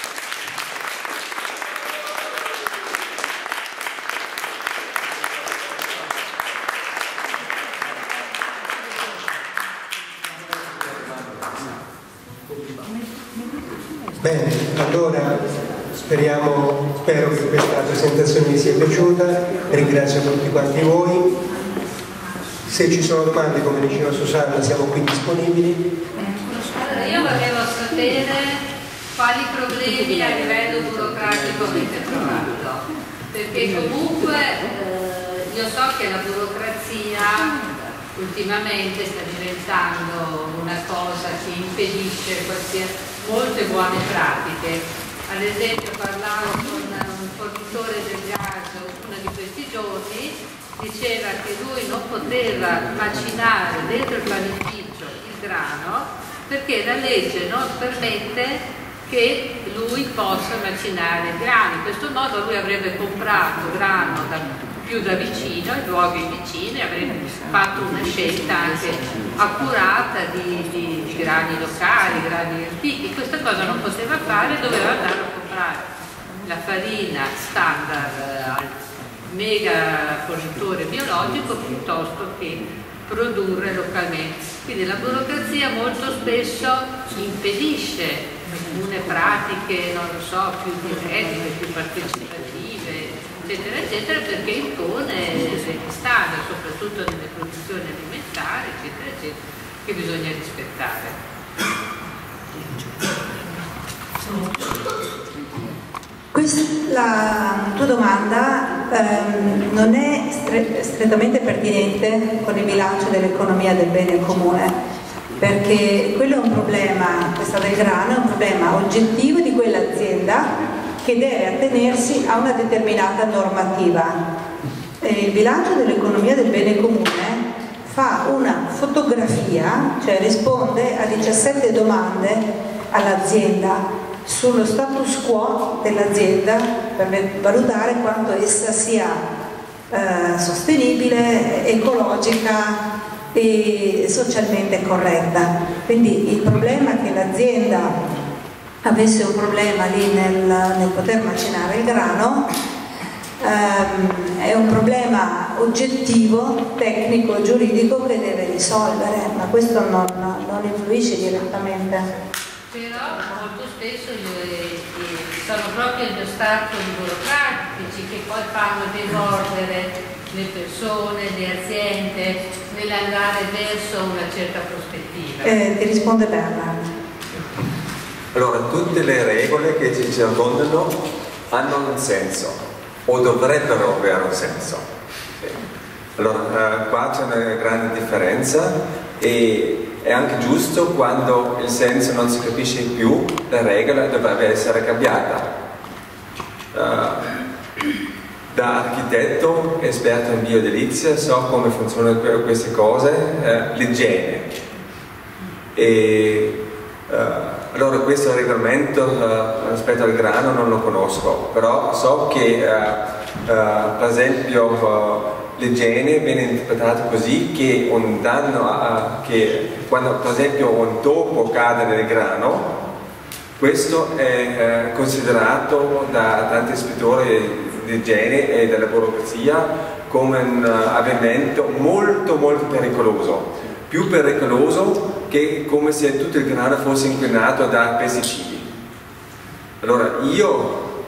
Bene, allora speriamo, spero che questa presentazione vi sia piaciuta, ringrazio tutti quanti voi. Se ci sono domande, come diceva Susanna, siamo qui disponibili. Allora, io volevo sapere quali problemi a livello burocratico avete trovato, perché comunque eh, io so che la burocrazia ultimamente sta diventando una cosa che impedisce qualsiasi, molte buone pratiche. Ad esempio parlavo con un fornitore del gas uno di questi giorni, diceva che lui non poteva macinare dentro il panificio il grano perché la legge non permette che lui possa macinare il grano. In questo modo lui avrebbe comprato grano da più da vicino, in luoghi vicini, avrebbe fatto una scelta anche accurata di, di, di grani locali, grani antichi. Questa cosa non poteva fare, doveva andare a comprare la farina standard al mega fornitore biologico piuttosto che produrre localmente. Quindi la burocrazia molto spesso impedisce alcune pratiche, non lo so, più dirette, più partecipative, eccetera, eccetera, perché impone degli standard, soprattutto nelle produzioni alimentari, eccetera, eccetera, che bisogna rispettare. Questa, la tua domanda ehm, non è stre strettamente pertinente con il bilancio dell'economia del bene comune, perché quello è un problema, questa del grano è un problema oggettivo di quell'azienda che deve attenersi a una determinata normativa. E il bilancio dell'economia del bene comune fa una fotografia, cioè risponde a diciassette domande all'azienda sullo status quo dell'azienda per valutare quanto essa sia eh, sostenibile, ecologica e socialmente corretta. Quindi il problema che l'azienda avesse un problema lì nel, nel poter macinare il grano ehm, è un problema oggettivo, tecnico, giuridico che deve risolvere, ma questo non, non influisce direttamente. Però molto spesso eh, eh, sono proprio gli ostacoli burocratici che poi fanno demordere le persone, le aziende nell'andare verso una certa prospettiva. Eh, ti risponde Bernard. Allora, tutte le regole che ci circondano hanno un senso, o dovrebbero avere un senso. Allora, eh, qua c'è una grande differenza e è anche giusto quando il senso non si capisce più, la regola dovrebbe essere cambiata. Uh, da architetto, esperto in bioedilizia, so come funzionano queste cose, uh, l'igiene. E uh, allora questo regolamento uh, rispetto al grano non lo conosco, però so che uh, uh, per esempio uh, l'igiene viene interpretata così che un danno, a, che quando per esempio un topo cade nel grano, questo è eh, considerato da tanti ispettori di igiene e della burocrazia come un uh, avvenimento molto molto pericoloso, più pericoloso che come se tutto il grano fosse inquinato da pesticidi. Allora io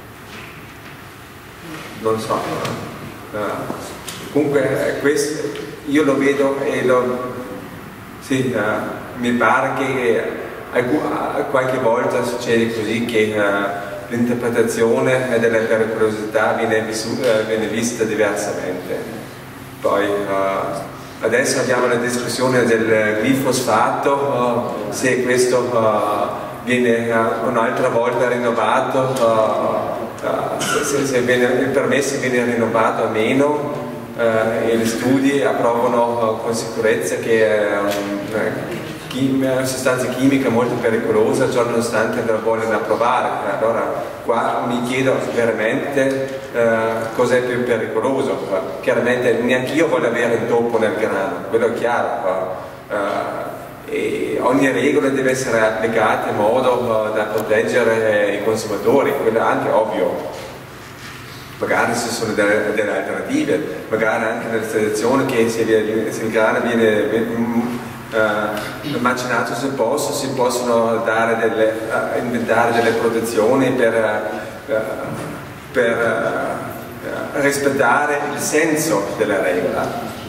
non so, uh, comunque questo io lo vedo e lo, sì, uh, mi pare che uh, qualche volta succede così che uh, l'interpretazione della pericolosità viene, vissuta, viene vista diversamente. Poi uh, adesso abbiamo la discussione del glifosfato, uh, se questo uh, viene uh, un'altra volta rinnovato, uh, uh, se, se viene, il permesso viene rinnovato o meno. Uh, e gli studi approvano uh, con sicurezza che è uh, una sostanza chimica molto pericolosa, ciò nonostante la vogliono approvare. Allora qua mi chiedo veramente uh, cos'è più pericoloso. Uh, chiaramente neanche io voglio avere il topo nel grano, quello è chiaro. Uh, uh, e ogni regola deve essere applicata in modo uh, da proteggere i consumatori, quello è anche ovvio. Magari ci sono delle, delle alternative, magari anche nella situazione che se, se il grano viene uh, macinato sul posto si possono dare delle, uh, inventare delle protezioni per, uh, per uh, rispettare il senso della regola.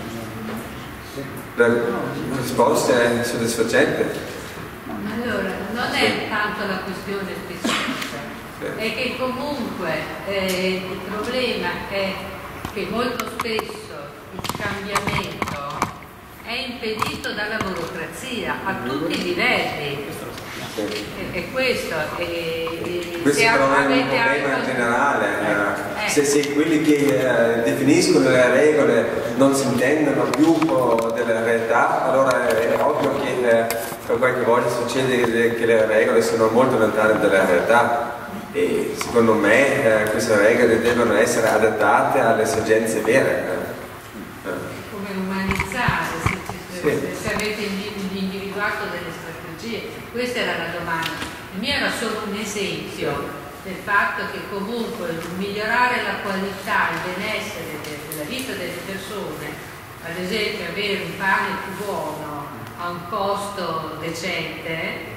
La risposta è soddisfacente? Allora, non è tanto la questione specifica, è che comunque eh, il problema è che molto spesso il cambiamento è impedito dalla burocrazia a tutti i livelli. È, è questo. E, questo se però è un avete problema anche... generale. Eh, eh. Se, se quelli che eh, definiscono le regole non si intendono più della realtà, allora è ovvio che eh, qualche volta succede che le regole sono molto lontane dalla realtà. E secondo me eh, queste regole devono essere adattate alle esigenze vere. Eh. Come umanizzare, se, se, sì. se avete individuato delle strategie, questa era la domanda. Il mio era solo un esempio del fatto che comunque migliorare la qualità, il benessere della vita delle persone, ad esempio avere un pane più buono a un costo decente,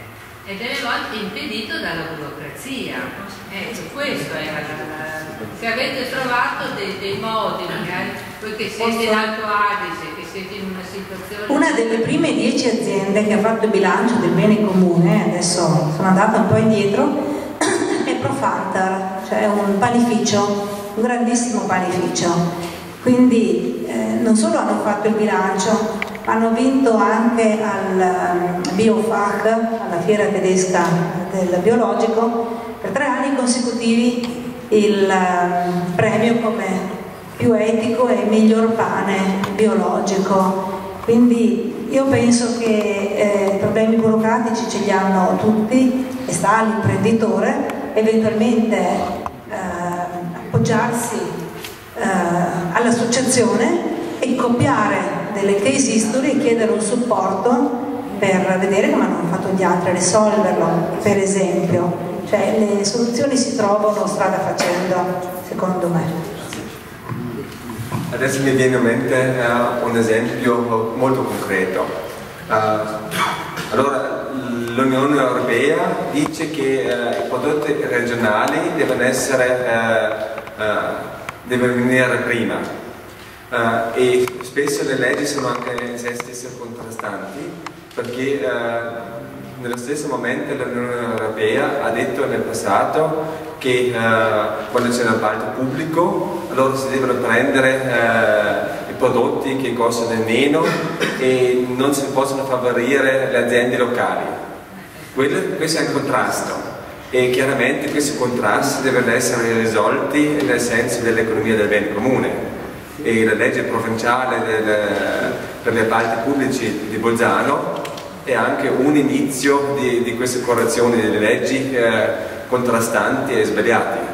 ed delle volte impedito dalla burocrazia. Ecco, questo era la, se avete trovato dei, dei modi, magari voi che siete in Alto Adige, che siete in una situazione... Una delle prime dieci aziende che ha fatto il bilancio del bene comune, adesso sono andata un po' indietro, è Profantar, cioè un panificio, un grandissimo panificio. Quindi eh, non solo hanno fatto il bilancio, hanno vinto anche al um, Biofach, alla fiera tedesca del biologico, per tre anni consecutivi il uh, premio come più etico e miglior pane biologico. Quindi io penso che eh, problemi burocratici ce li hanno tutti e sta all'imprenditore eventualmente eh, appoggiarsi eh, all'associazione e copiare delle case history e chiedere un supporto per vedere come hanno fatto gli altri a risolverlo, per esempio. Cioè le soluzioni si trovano strada facendo, secondo me. Adesso mi viene in mente uh, un esempio molto concreto. Uh, allora, l'Unione Europea dice che uh, i prodotti regionali devono essere uh, uh, devono venire prima uh, e spesso le leggi sono anche in sé stesse contrastanti, perché uh, nello stesso momento l'Unione Europea ha detto nel passato che uh, quando c'è un appalto pubblico allora si devono prendere uh, i prodotti che costano meno e non si possono favorire le aziende locali. Quello, questo è un contrasto e chiaramente questi contrasti devono essere risolti nel senso dell'economia del bene comune, e la legge provinciale del, per gli appalti pubblici di Bolzano è anche un inizio di, di queste correzioni delle leggi eh, contrastanti e sbagliate.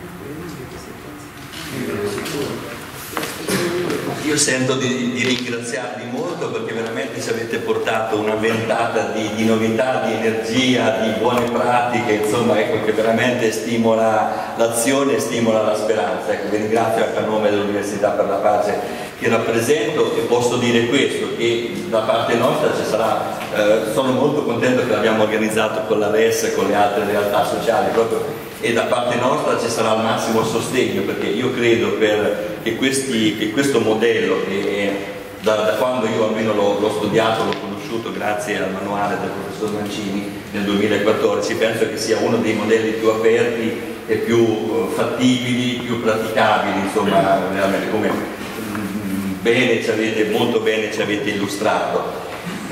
Io sento di, di ringraziarvi molto perché veramente ci avete portato una ventata di, di novità, di energia, di buone pratiche, insomma, ecco, che veramente stimola l'azione e stimola la speranza. Ecco, vi ringrazio anche a nome dell'Università per la Pace che rappresento, e posso dire questo, che da parte nostra ci sarà, eh, sono molto contento che l'abbiamo organizzato con la R E S e con le altre realtà sociali, proprio, e da parte nostra ci sarà il massimo sostegno, perché io credo per, che, questi, che questo modello, che da, da quando io almeno l'ho studiato, l'ho conosciuto grazie al manuale del professor Mancini nel duemilaquattordici, penso che sia uno dei modelli più aperti e più uh, fattibili, più praticabili, insomma, veramente come mh, bene ci avete, molto bene ci avete illustrato.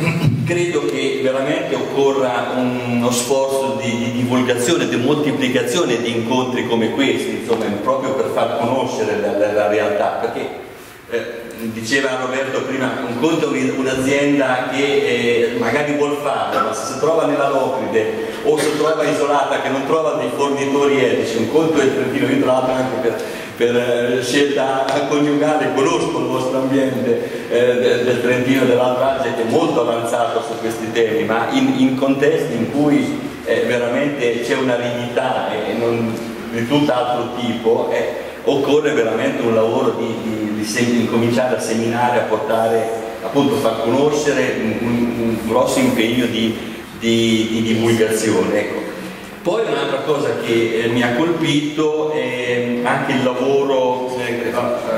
Credo che veramente occorra uno sforzo di, di divulgazione, di moltiplicazione di incontri come questi, insomma, proprio per far conoscere la, la, la realtà, perché eh, diceva Roberto prima, un conto è un'azienda che eh, magari vuol farlo, ma se si trova nella Locride o si trova isolata che non trova dei fornitori etici, un conto è il Trentino. Io tra l'altro anche per per scelta coniugale conosco il vostro ambiente eh, del, del Trentino e dell'Alto Adige, che è molto avanzato su questi temi, ma in, in contesti in cui eh, veramente c'è una aridità e non, di tutt'altro tipo, eh, occorre veramente un lavoro di, di, di, sem di cominciare a seminare, a portare, appunto, far conoscere un, un, un grosso impegno di, di, di divulgazione. Ecco. Poi un'altra cosa che eh, mi ha colpito è anche il lavoro, eh,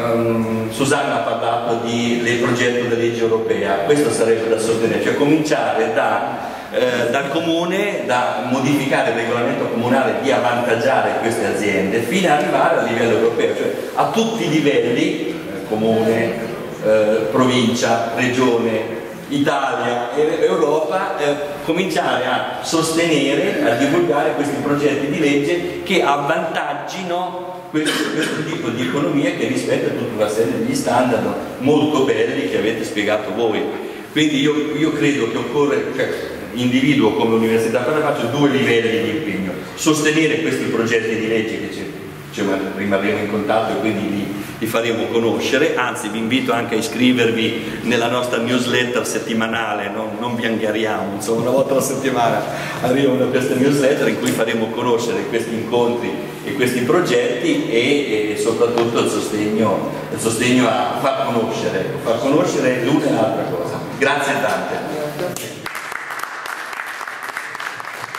um, Susanna ha parlato di, del progetto di legge europea, questo sarebbe da sostenere, cioè cominciare da, eh, dal comune, da modificare il regolamento comunale, di avvantaggiare queste aziende fino ad arrivare a livello europeo, cioè a tutti i livelli, eh, comune, eh, provincia, regione, Italia e Europa, eh, cominciare a sostenere, a divulgare questi progetti di legge che avvantaggino questo, questo tipo di economia che rispetta tutta una serie di standard molto belli che avete spiegato voi. Quindi io, io credo che occorre, cioè, individuo come Università per la Pace due livelli di impegno: sostenere questi progetti di legge che ci, ci rimarremo in contatto e quindi li li faremo conoscere, anzi vi invito anche a iscrivervi nella nostra newsletter settimanale, non, non vi angariamo, insomma una volta alla settimana arriva una questa newsletter in cui faremo conoscere questi incontri e questi progetti e, e soprattutto il sostegno, il sostegno a far conoscere, far conoscere l'una e l'altra cosa. Grazie tante.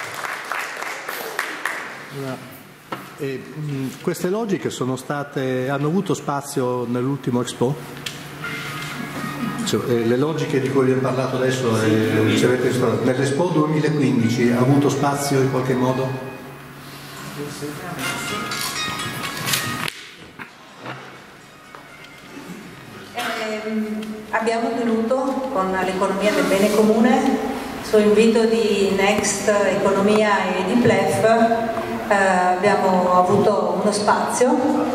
E, mh, queste logiche sono state, hanno avuto spazio nell'ultimo Expo? Cioè, eh, le logiche di cui vi ho parlato adesso, sì, eh, nell'Expo duemilaquindici ha avuto spazio in qualche modo? Abbiamo tenuto con l'economia del bene comune, su invito di Next Economia e di P L E F, eh, abbiamo avuto uno spazio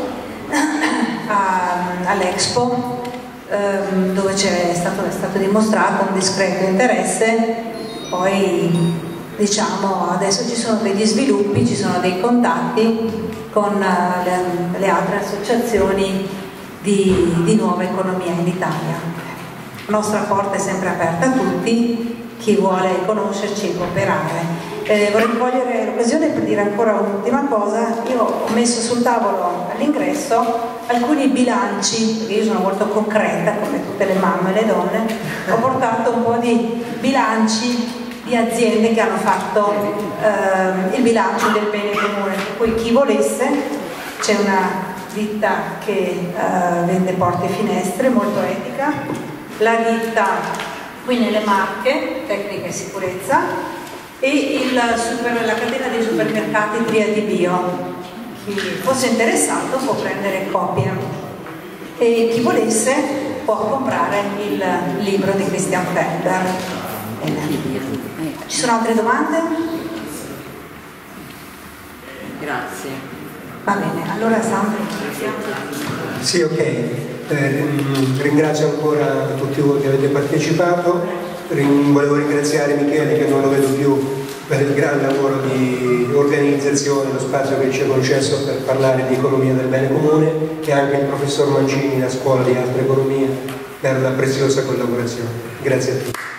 all'Expo eh, dove c'è stato, è stato dimostrato un discreto interesse. Poi diciamo adesso ci sono degli sviluppi, ci sono dei contatti con le, le altre associazioni di, di nuova economia in Italia. La nostra porta è sempre aperta a tutti, chi vuole conoscerci e cooperare. Eh, vorrei cogliere l'occasione per dire ancora un'ultima cosa. Io ho messo sul tavolo all'ingresso alcuni bilanci, perché io sono molto concreta come tutte le mamme e le donne, ho portato un po' di bilanci di aziende che hanno fatto eh, il bilancio del bene comune, per cui chi volesse, c'è una ditta che eh, vende porte e finestre, molto etica, la ditta qui nelle Marche, tecnica e sicurezza, e il super, la catena dei supermercati Triadi Bio. Chi fosse interessato può prendere copia e chi volesse può comprare il libro di Christian Felber. Ci sono altre domande? Grazie. Va bene, allora Sandro. Sì, ok. Eh, ringrazio ancora tutti voi che avete partecipato. Ring volevo ringraziare Michele, che non lo vedo più, per il gran lavoro di organizzazione, lo spazio che ci ha concesso per parlare di economia del bene comune, e anche il professor Mancini, la scuola di alta economia, per la preziosa collaborazione. Grazie a tutti.